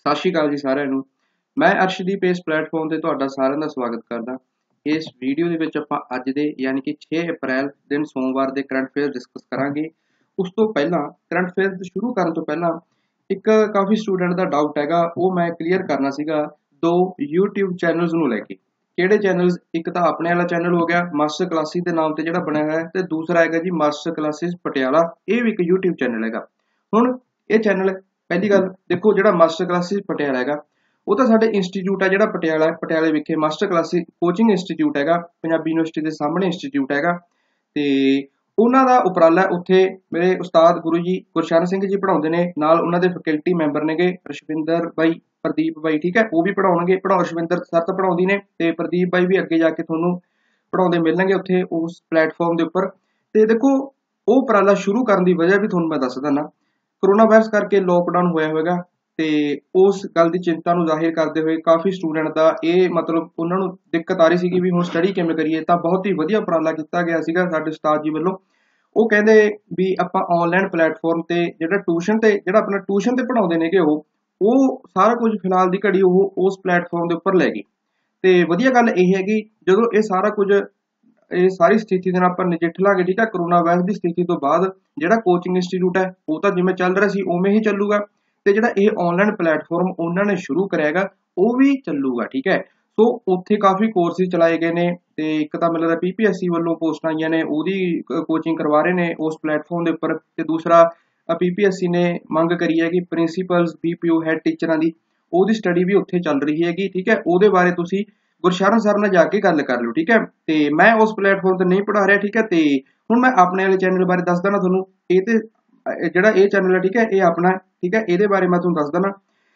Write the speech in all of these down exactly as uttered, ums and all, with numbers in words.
ਸਤਿ ਸ਼੍ਰੀ ਅਕਾਲ ਜੀ ਸਾਰਿਆਂ ਨੂੰ। ਮੈਂ ਅਰਸ਼ਦੀਪ ਇਸ ਪਲੇਟਫਾਰਮ ਤੇ ਤੁਹਾਡਾ ਸਾਰਿਆਂ ਦਾ ਸਵਾਗਤ ਕਰਦਾ। ਇਸ ਵੀਡੀਓ ਦੇ ਵਿੱਚ ਆਪਾਂ ਅੱਜ ਦੇ ਯਾਨੀ ਕਿ ਛੇ ਅਪ੍ਰੈਲ ਦਿਨ ਸੋਮਵਾਰ ਦੇ ਕਰੰਟ ਅਫੇਅਰ ਡਿਸਕਸ ਕਰਾਂਗੇ। ਉਸ ਤੋਂ ਪਹਿਲਾਂ ਕਰੰਟ ਅਫੇਅਰ ਸ਼ੁਰੂ ਕਰਨ ਤੋਂ ਪਹਿਲਾਂ ਇੱਕ ਕਾਫੀ ਸਟੂਡੈਂਟ ਦਾ ਡਾਊਟ ਹੈਗਾ, ਉਹ ਮੈਂ ਕਲੀਅਰ ਕਰਨਾ ਸੀਗਾ। ਦੋ YouTube ਚੈਨਲਸ ਨੂੰ ਲੈ ਕੇ, ਕਿਹੜੇ ਚੈਨਲਸ? ਇੱਕ ਤਾਂ ਆਪਣੇ ਵਾਲਾ ਚੈਨਲ ਹੋ ਗਿਆ ਮਾਸਟਰ ਕਲਾਸਿਸ ਦੇ ਨਾਮ ਤੇ ਜਿਹੜਾ ਬਣਿਆ ਹੋਇਆ ਹੈ, ਤੇ ਦੂਸਰਾ ਹੈਗਾ ਜੀ ਮਾਸਟਰ ਕਲਾਸਿਸ ਪਟਿਆਲਾ। ਇਹ ਵੀ ਇੱਕ YouTube ਚੈਨਲ ਹੈਗਾ। ਹੁਣ ਇਹ ਚੈਨਲ, ਪਹਿਲੀ ਗੱਲ ਦੇਖੋ, ਜਿਹੜਾ ਮਾਸਟਰ ਕਲਾਸਿਸ ਪਟਿਆਲਾ ਹੈਗਾ ਉਹ ਤਾਂ ਸਾਡੇ ਇੰਸਟੀਚਿਊਟ ਹੈ, ਜਿਹੜਾ ਪਟਿਆਲਾ ਪਟਿਆਲੇ ਵਿਖੇ ਮਾਸਟਰ ਕਲਾਸਿਸ ਕੋਚਿੰਗ ਇੰਸਟੀਚਿਊਟ ਹੈਗਾ, ਪੰਜਾਬੀ ਯੂਨੀਵਰਸਿਟੀ ਦੇ ਸਾਹਮਣੇ ਇੰਸਟੀਚਿਊਟ ਹੈਗਾ। ਤੇ ਉਹਨਾਂ ਦਾ ਉਪਰਾਲਾ, ਉੱਥੇ ਮੇਰੇ ਉਸਤਾਦ ਗੁਰੂ ਜੀ ਗੁਰਸ਼ਰਨ ਸਿੰਘ ਜੀ ਪੜ੍ਹਾਉਂਦੇ ਨੇ, ਨਾਲ ਉਹਨਾਂ ਦੇ ਫੈਕਲਟੀ ਮੈਂਬਰ ਨੇਗੇ ਰਸ਼ਵਿੰਦਰ ਬਾਈ, ਪ੍ਰਦੀਪ ਬਾਈ, ਠੀਕ ਹੈ, ਉਹ ਵੀ ਪੜ੍ਹਾਉਣਗੇ। ਪੜ੍ਹਾਓ ਰਸ਼ਵਿੰਦਰ ਸਰ ਤਾਂ ਪੜ੍ਹਾਉਂਦੀ ਨੇ, ਤੇ ਪ੍ਰਦੀਪ ਬਾਈ ਵੀ ਅੱਗੇ ਜਾ ਕੇ ਤੁਹਾਨੂੰ ਪੜ੍ਹਾਉਂਦੇ ਮਿਲਣਗੇ ਉੱਥੇ ਉਸ ਪਲੇਟਫਾਰਮ ਦੇ ਉੱਪਰ। ਤੇ ਦੇਖੋ, ਉਹ ਉਪਰਾਲਾ ਸ਼ੁਰੂ ਕਰਨ ਦੀ ਵਜ੍ਹਾ ਵੀ ਤੁਹਾਨੂੰ ਮੈਂ ਦੱਸ ਦਿੰਦਾ। ਕਰੋਨਾ ਵਾਇਰਸ ਕਰਕੇ ਲੋਕਡਾਊਨ ਹੋਇਆ ਹੋਵੇਗਾ, ਤੇ ਉਸ ਗੱਲ ਦੀ ਚਿੰਤਾ ਨੂੰ ਜ਼ਾਹਿਰ ਕਰਦੇ ਹੋਏ ਕਾਫੀ ਸਟੂਡੈਂਟ ਦਾ ਇਹ ਮਤਲਬ ਉਹਨਾਂ ਨੂੰ ਦਿੱਕਤ ਆ ਰਹੀ ਸੀਗੀ ਵੀ ਹੁਣ ਸਟੱਡੀ ਕਿਵੇਂ ਕਰੀਏ। ਤਾਂ ਬਹੁਤ ਹੀ ਵਧੀਆ ਉਪਰਾਲਾ ਕੀਤਾ ਗਿਆ ਸੀਗਾ ਸਾਡੇ ਉਸਤਾਦ ਜੀ ਵੱਲੋਂ। ਉਹ ਕਹਿੰਦੇ ਵੀ ਆਪਾਂ ਆਨਲਾਈਨ ਪਲੇਟਫਾਰਮ ਤੇ ਜਿਹੜਾ ਟਿਊਸ਼ਨ ਤੇ ਜਿਹੜਾ ਆਪਣਾ ਟਿਊਸ਼ਨ ਤੇ ਪੜ੍ਹਾਉਂਦੇ ਨੇਗੇ, ਉਹ ਉਹ ਸਾਰਾ ਕੁਝ ਫਿਲਹਾਲ ਦੀ ਘੜੀ ਉਹ ਉਸ ਪਲੇਟਫਾਰਮ ਦੇ ਉੱਪਰ ਲੈ ਗਏ। ਤੇ ਵਧੀਆ ਗੱਲ ਇਹ ਹੈਗੀ, ਜਦੋਂ ਇਹ ਸਾਰਾ ਕੁਝ ਇਹ ਸਾਰੀ ਸਥਿਤੀ ਦੇ ਨਾਲ ਆਪਾਂ ਨਜਿੱਠ ਲਾਂਗੇ, ਠੀਕ ਹੈ, ਕਰੋਨਾ ਵਾਇਰਸ ਦੀ ਸਥਿਤੀ ਤੋਂ ਬਾਅਦ ਜਿਹੜਾ ਕੋਚਿੰਗ ਇੰਸਟੀਚਿਊਟ ਹੈ ਉਹ ਤਾਂ ਜਿਵੇਂ ਚੱਲ ਰਿਹਾ ਸੀ ਉਵੇਂ ਹੀ ਚੱਲੂਗਾ, ਤੇ ਜਿਹੜਾ ਇਹ ਆਨਲਾਈਨ ਪਲੇਟਫਾਰਮ ਉਹਨਾਂ ਨੇ ਸ਼ੁਰੂ ਕਰਿਆ ਹੈਗਾ ਉਹ ਵੀ ਚੱਲੂਗਾ, ਠੀਕ ਹੈ। ਸੋ ਉੱਥੇ ਕਾਫੀ ਕੋਰਸਿਸ ਚਲਾਏ ਗਏ ਨੇ, ਤੇ ਇੱਕ ਤਾਂ ਮੈਨੂੰ ਲੱਗਦਾ ਪੀਪੀਐਸਸੀ ਵੱਲੋਂ ਪੋਸਟਾਂ ਆਈਆਂ ਨੇ, ਉਹਦੀ ਕੋਚਿੰਗ ਕਰਵਾ ਰਹੇ ਨੇ ਉਸ ਪਲੇਟਫਾਰਮ ਦੇ ਉੱਪਰ। ਤੇ ਦੂਸਰਾ ਪੀਪੀਐਸਸੀ ਨੇ ਮੰਗ ਕਰੀ ਹੈ ਕਿ ਪ੍ਰਿੰਸੀਪਲਸ ਬੀਪੀਓ ਹੈਡ ਟੀਚਰਾਂ ਦੀ ਉਹਦੀ ਸਟੱਡੀ ਵੀ ਉੱਥੇ ਚੱਲ ਰਹੀ ਹੈਗੀ, ਠੀਕ ਹੈ। ਉਹਦੇ ਬਾਰੇ ਤੁਸੀਂ ਗੁਰਸ਼ਰਨ ਸਰ ਨਾਲ ਜਾ ਕੇ ਗੱਲ ਕਰ ਲਓ, ਠੀਕ ਹੈ। ਤੇ ਮੈਂ ਉਸ ਪਲੇਟਫਾਰਮ ਤੇ ਨਹੀਂ ਪੜ੍ਹਾ ਰਿਹਾ, ਠੀਕ ਹੈ। ਤੇ ਹੁਣ ਮੈਂ ਆਪਣੇ ਵਾਲੇ ਚੈਨਲ ਬਾਰੇ ਦੱਸ ਦੇਣਾ ਤੁਹਾਨੂੰ। ਇਹ ਤੇ ਜਿਹੜਾ ਇਹ ਚੈਨਲ ਹੈ, ਠੀਕ ਹੈ, ਇਹ ਆਪਣਾ, ਠੀਕ ਹੈ। ਇਹਦੇ ਬਾਰੇ ਮੈਂ ਤੁਹਾਨੂੰ ਦੱਸ ਦੇਣਾ।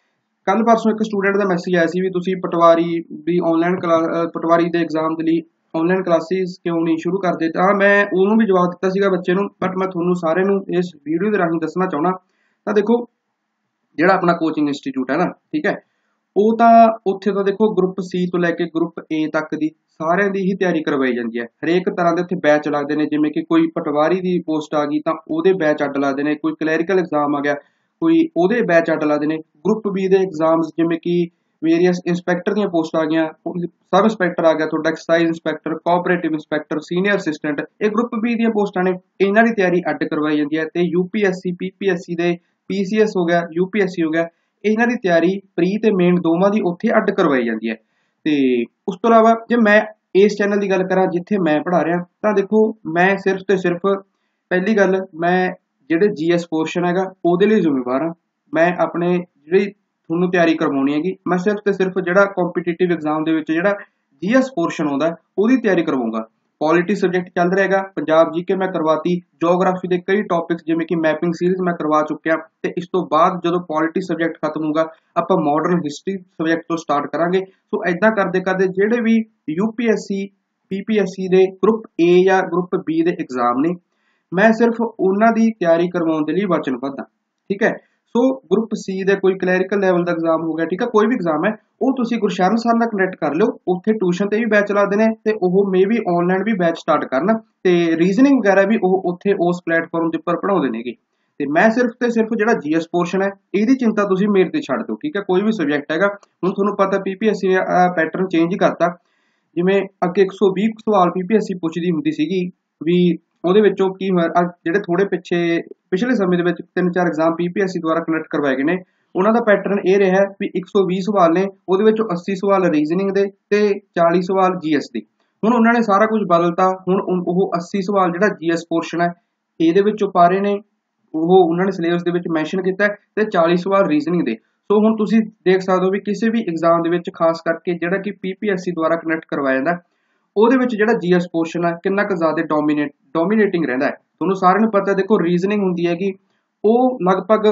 ਕੱਲ ਪਰਸੋਂ ਇੱਕ ਸਟੂਡੈਂਟ ਦਾ ਮੈਸੇਜ ਆਇਆ ਸੀ ਵੀ ਤੁਸੀਂ ਪਟਵਾਰੀ ਵੀ ਆਨਲਾਈਨ ਕਲਾਸ ਪਟਵਾਰੀ ਦੇ ਐਗਜ਼ਾਮ ਦੇ ਲਈ ਆਨਲਾਈਨ ਕਲਾਸਿਸ ਕਿਉਂ ਨਹੀਂ ਸ਼ੁਰੂ ਕਰਦੇ। ਤਾਂ ਮੈਂ ਉਹਨੂੰ ਵੀ ਜਵਾਬ ਦਿੱਤਾ ਸੀਗਾ ਬੱਚੇ ਨੂੰ, ਬਟ ਮੈਂ ਤੁਹਾਨੂੰ ਸਾਰਿਆਂ ਨੂੰ ਇਸ ਵੀਡੀਓ ਦੇ ਰਾਹੀਂ ਦੱਸਣਾ ਚਾਹੁੰਦਾ। ਤਾਂ ਦੇਖੋ, ਜਿਹੜਾ ਆਪਣਾ ਕੋਚਿੰਗ ਇੰਸਟੀਚਿਊਟ ਹੈ ਨਾ, ਠੀਕ ਹੈ, ਉਹ ਤਾਂ ਉੱਥੇ ਤਾਂ ਦੇਖੋ ਗਰੁੱਪ ਸੀ ਤੋਂ ਲੈ ਕੇ ਗਰੁੱਪ ਏ ਤੱਕ ਦੀ ਸਾਰਿਆਂ ਦੀ ਹੀ ਤਿਆਰੀ ਕਰਵਾਈ ਜਾਂਦੀ ਹੈ। ਹਰੇਕ ਤਰ੍ਹਾਂ ਦੇ ਉੱਥੇ ਬੈਚ ਲੱਗਦੇ ਨੇ, ਜਿਵੇਂ ਕਿ ਕੋਈ ਪਟਵਾਰੀ ਦੀ ਪੋਸਟ ਆ ਗਈ ਤਾਂ ਉਹਦੇ ਬੈਚ ਅੱਡ ਲੱਗਦੇ ਨੇ, ਕੋਈ ਕਲੈਰੀਕਲ ਐਗਜ਼ਾਮ ਆ ਗਿਆ ਕੋਈ ਉਹਦੇ ਬੈਚ ਅੱਡ ਲੱਗਦੇ ਨੇ। ਗਰੁੱਪ ਬੀ ਦੇ ਐਗਜ਼ਾਮਸ, ਜਿਵੇਂ ਕਿ ਵੇਰੀਅਸ ਇੰਸਪੈਕਟਰ ਦੀਆਂ ਪੋਸਟ ਆ ਗਈਆਂ, ਸਬ ਇੰਸਪੈਕਟਰ ਆ ਗਿਆ ਤੁਹਾਡਾ, excise inspector, cooperative inspector, senior assistant, ਇਹ ਗਰੁੱਪ ਬੀ ਦੀਆਂ ਪੋਸਟਾਂ ਨੇ। ਇਹਨਾਂ ਦੀ ਤਿਆਰੀ ਅੱਡ ਕਰਵਾਈ ਜਾਂਦੀ ਹੈ। ਤੇ ਯੂਪੀਐਸਸੀ, ਪੀਪੀਐਸਸੀ ਦੇ, ਪੀਸੀਐਸ ਹੋ ਗਿਆ, ਯੂਪੀਐਸਸੀ ਹੋ ਗਿਆ, ਇਹਨਾਂ ਦੀ ਤਿਆਰੀ ਪ੍ਰੀ ਤੇ ਮੇਨ ਦੋਵਾਂ ਦੀ ਉੱਥੇ ਅੱਡ ਕਰਵਾਈ ਜਾਂਦੀ ਹੈ। ਤੇ ਉਸ ਤੋਂ ਇਲਾਵਾ ਜੇ ਮੈਂ ਇਸ ਚੈਨਲ ਦੀ ਗੱਲ ਕਰਾਂ ਜਿੱਥੇ ਮੈਂ ਪੜ੍ਹਾ ਰਿਹਾ, ਤਾਂ ਦੇਖੋ ਮੈਂ ਸਿਰਫ ਤੇ ਸਿਰਫ, ਪਹਿਲੀ ਗੱਲ, ਮੈਂ ਜਿਹੜੇ ਜੀਐਸ ਪੋਰਸ਼ਨ ਹੈਗਾ ਉਹਦੇ ਲਈ ਜ਼ਿੰਮੇਵਾਰ ਹਾਂ। ਮੈਂ ਆਪਣੇ ਜਿਹੜੀ ਤੁਹਾਨੂੰ ਤਿਆਰੀ ਕਰਵਾਉਣੀ ਹੈਗੀ, ਮੈਂ ਸਿਰਫ ਤੇ ਸਿਰਫ ਜਿਹੜਾ ਕੰਪੀਟੀਟਿਵ ਐਗਜ਼ਾਮ ਦੇ ਵਿੱਚ ਜਿਹੜਾ ਜੀਐਸ ਪੋਰਸ਼ਨ ਆਉਂਦਾ ਉਹਦੀ ਤਿਆਰੀ ਕਰਵਾਉਂਗਾ। ਪੋਲਿਟੀ ਸਬਜੈਕਟ ਚੱਲ ਰਿਹਾ ਹੈਗਾ, ਪੰਜਾਬ ਜੀਕੇ ਮੈਂ ਕਰਵਾਤੀ, ਜੀਓਗ੍ਰਾਫੀ ਦੇ ਕਈ ਟੌਪਿਕਸ ਜਿਵੇਂ ਕਿ ਮੈਪਿੰਗ ਸੀਰੀਜ਼ ਮੈਂ ਕਰਵਾ ਚੁੱਕਿਆ। ਤੇ ਇਸ ਤੋਂ ਬਾਅਦ ਜਦੋਂ ਪੋਲਿਟੀ ਸਬਜੈਕਟ ਖਤਮ ਹੋਊਗਾ, ਆਪਾਂ ਮਾਡਰਨ ਹਿਸਟਰੀ ਸਬਜੈਕਟ ਤੋਂ ਸਟਾਰਟ ਕਰਾਂਗੇ। ਸੋ ਏਦਾਂ ਕਰਦੇ ਕਰਦੇ ਜਿਹੜੇ ਵੀ ਯੂਪੀਐਸਸੀ, ਪੀਪੀਐਸਸੀ ਦੇ ਗਰੁੱਪ ਏ ਜਾਂ ਗਰੁੱਪ ਬੀ ਦੇ ਐਗਜ਼ਾਮ ਨੇ, ਮੈਂ ਸਿਰਫ ਉਹਨਾਂ ਦੀ ਤਿਆਰੀ ਕਰਵਾਉਣ ਦੇ ਲਈ ਵਚਨਬੱਧ ਹਾਂ, ਠੀਕ ਹੈ। ਸੋ ਗਰੁੱਪ ਸੀ ਦੇ ਕੋਈ ਕਲੈਰੀਕਲ ਲੈਵਲ ਦਾ ਐਗਜ਼ਾਮ ਹੋ ਗਿਆ, ਠੀਕ ਹੈ, ਕੋਈ ਵੀ ਐਗਜ਼ਾਮ ਹੈ, ਉਹ ਤੁਸੀਂ ਗੁਰਸ਼ਰਨ ਸਰ ਨਾਲ ਕਨੈਕਟ ਕਰ ਲਿਓ। ਉੱਥੇ ਟਿਊਸ਼ਨ ਤੇ ਵੀ ਬੈਚ ਲੱਗਦੇ ਨੇ, ਤੇ ਉਹ ਮੇ ਵੀ ਆਨਲਾਈਨ ਵੀ ਬੈਚ ਸਟਾਰਟ ਕਰਨ, ਤੇ ਰੀਜ਼ਨਿੰਗ ਵਗੈਰਾ ਵੀ ਉਹ ਉੱਥੇ ਉਸ ਪਲੇਟਫਾਰਮ ਦੇ ਉੱਪਰ ਪੜ੍ਹਾਉਂਦੇ ਨੇਗੇ। ਤੇ ਮੈਂ ਸਿਰਫ ਤੇ ਸਿਰਫ ਜਿਹੜਾ ਜੀਐਸ ਪੋਰਸ਼ਨ ਹੈ ਇਹਦੀ ਚਿੰਤਾ ਤੁਸੀਂ ਮੇਰੇ ਤੇ ਛੱਡ ਦਿਓ, ਠੀਕ ਹੈ। ਕੋਈ ਵੀ ਸਬਜੈਕਟ ਹੈਗਾ, ਹੁਣ ਤੁਹਾਨੂੰ ਪਤਾ ਪੀਪੀਐਸਸੀ ਨੇ ਪੈਟਰਨ ਚੇਂਜ ਹੀ ਕਰਤਾ। ਜਿਵੇਂ ਅੱਗੇ ਇੱਕ ਸੌ ਵੀਹ ਸਵਾਲ ਪੀਪੀਐਸਸੀ ਪੁੱਛਦੀ ਹੁੰਦੀ ਸੀਗੀ, ਵੀ ਉਹਦੇ ਵਿੱਚੋਂ ਕੀ ਹੋਇਆ, ਜਿਹੜੇ ਥੋੜੇ ਪਿੱਛੇ ਪਿਛਲੇ ਸਮੇਂ ਦੇ ਵਿੱਚ ਤਿੰਨ ਚਾਰ ਐਗਜ਼ਾਮ ਪੀਪੀਐਸਸੀ ਦੁਆਰਾ ਕੰਡਕਟ ਕਰਵਾਏ ਗਏ ਨੇ, ਉਹਨਾਂ ਦਾ ਪੈਟਰਨ ਇਹ ਰਿਹਾ ਵੀ ਇੱਕ ਸੌ ਵੀਹ ਸਵਾਲ ਨੇ, ਉਹਦੇ ਵਿੱਚੋਂ ਅੱਸੀ ਸਵਾਲ ਰੀਜ਼ਨਿੰਗ ਦੇ ਤੇ ਚਾਲੀ ਸਵਾਲ ਜੀਐਸ ਦੇ। ਹੁਣ ਉਹਨਾਂ ਨੇ ਸਾਰਾ ਕੁਝ ਬਦਲਤਾ। ਹੁਣ ਉਹ ਅੱਸੀ ਸਵਾਲ ਜਿਹੜਾ ਜੀਐਸ ਪੋਰਸ਼ਨ ਹੈ ਇਹਦੇ ਵਿੱਚੋਂ ਪਾ ਰਹੇ ਨੇ, ਉਹ ਉਹਨਾਂ ਨੇ ਸਿਲੇਬਸ ਦੇ ਵਿੱਚ ਮੈਂਸ਼ਨ ਕੀਤਾ, ਤੇ ਚਾਲੀ ਸਵਾਲ ਰੀਜ਼ਨਿੰਗ ਦੇ। ਸੋ ਹੁਣ ਤੁਸੀਂ ਦੇਖ ਸਕਦੇ ਹੋ ਵੀ ਕਿਸੇ ਵੀ ਐਗਜ਼ਾਮ ਦੇ ਵਿੱਚ, ਖਾਸ ਕਰਕੇ ਜਿਹੜਾ ਕਿ ਪੀਪੀਐਸਸੀ ਦੁਆਰਾ ਕੰਡਕਟ ਕਰਵਾਇਆ ਜਾਂਦਾ, ਉਹਦੇ ਵਿੱਚ ਜਿਹੜਾ ਜੀਐਸ ਪੋਰਸ਼ਨ ਹੈ ਕਿੰਨਾ ਕੁ ਜ਼ਿਆਦਾ ਡੋਮੀਨੇਟ ਡੋਮੀਨੇਟਿੰਗ ਰਹਿੰਦਾ ਹੈ। ਤੁਹਾਨੂੰ ਸਾਰਿਆਂ ਨੂੰ ਪਤਾ, ਦੇਖੋ ਰੀਜ਼ਨਿੰਗ ਹੁੰਦੀ ਹੈਗੀ, ਉਹ ਲਗਭਗ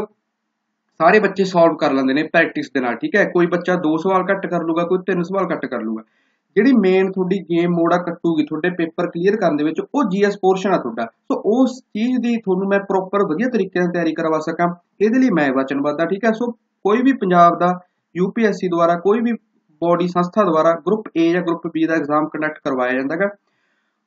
ਸਾਰੇ ਬੱਚੇ ਸੋਲਵ ਕਰ ਲੈਂਦੇ ਨੇ ਪ੍ਰੈਕਟਿਸ ਦੇ ਨਾਲ, ਠੀਕ ਹੈ। ਕੋਈ ਬੱਚਾ ਦੋ ਸਵਾਲ ਘੱਟ ਕਰ ਲੂਗਾ, ਕੋਈ ਤਿੰਨ ਸਵਾਲ ਘੱਟ ਕਰ ਲੂਗਾ। ਜਿਹੜੀ ਮੇਨ ਤੁਹਾਡੀ ਗੇਮ ਮੋੜਾ ਕੱਟੂਗੀ ਤੁਹਾਡੇ ਪੇਪਰ ਕਲੀਅਰ ਕਰਨ ਦੇ ਵਿੱਚ, ਉਹ ਜੀਐਸ ਪੋਰਸ਼ਨ ਆ ਤੁਹਾਡਾ। ਸੋ ਉਸ ਚੀਜ਼ ਦੀ ਤੁਹਾਨੂੰ ਮੈਂ ਪ੍ਰੋਪਰ ਵਧੀਆ ਤਰੀਕੇ ਨਾਲ ਤਿਆਰੀ ਕਰਵਾ ਸਕਾਂ, ਇਹਦੇ ਲਈ ਮੈਂ ਵਚਨਬੱਧ ਹਾਂ, ਠੀਕ ਹੈ। ਸੋ ਕੋਈ ਵੀ ਪੰਜਾਬ ਦਾ ਯੂਪੀਐਸਸੀ ਦੁਆਰਾ, ਕੋਈ ਵੀ ਬੋਡੀ ਸੰਸਥਾ ਦੁਆਰਾ ਗਰੁੱਪ ਏ ਜਾਂ ਗਰੁੱਪ ਬੀ ਦਾ ਐਗਜ਼ਾਮ ਕੰਡਕਟ ਕਰਵਾਇਆ ਜਾਂਦਾ ਹੈਗਾ,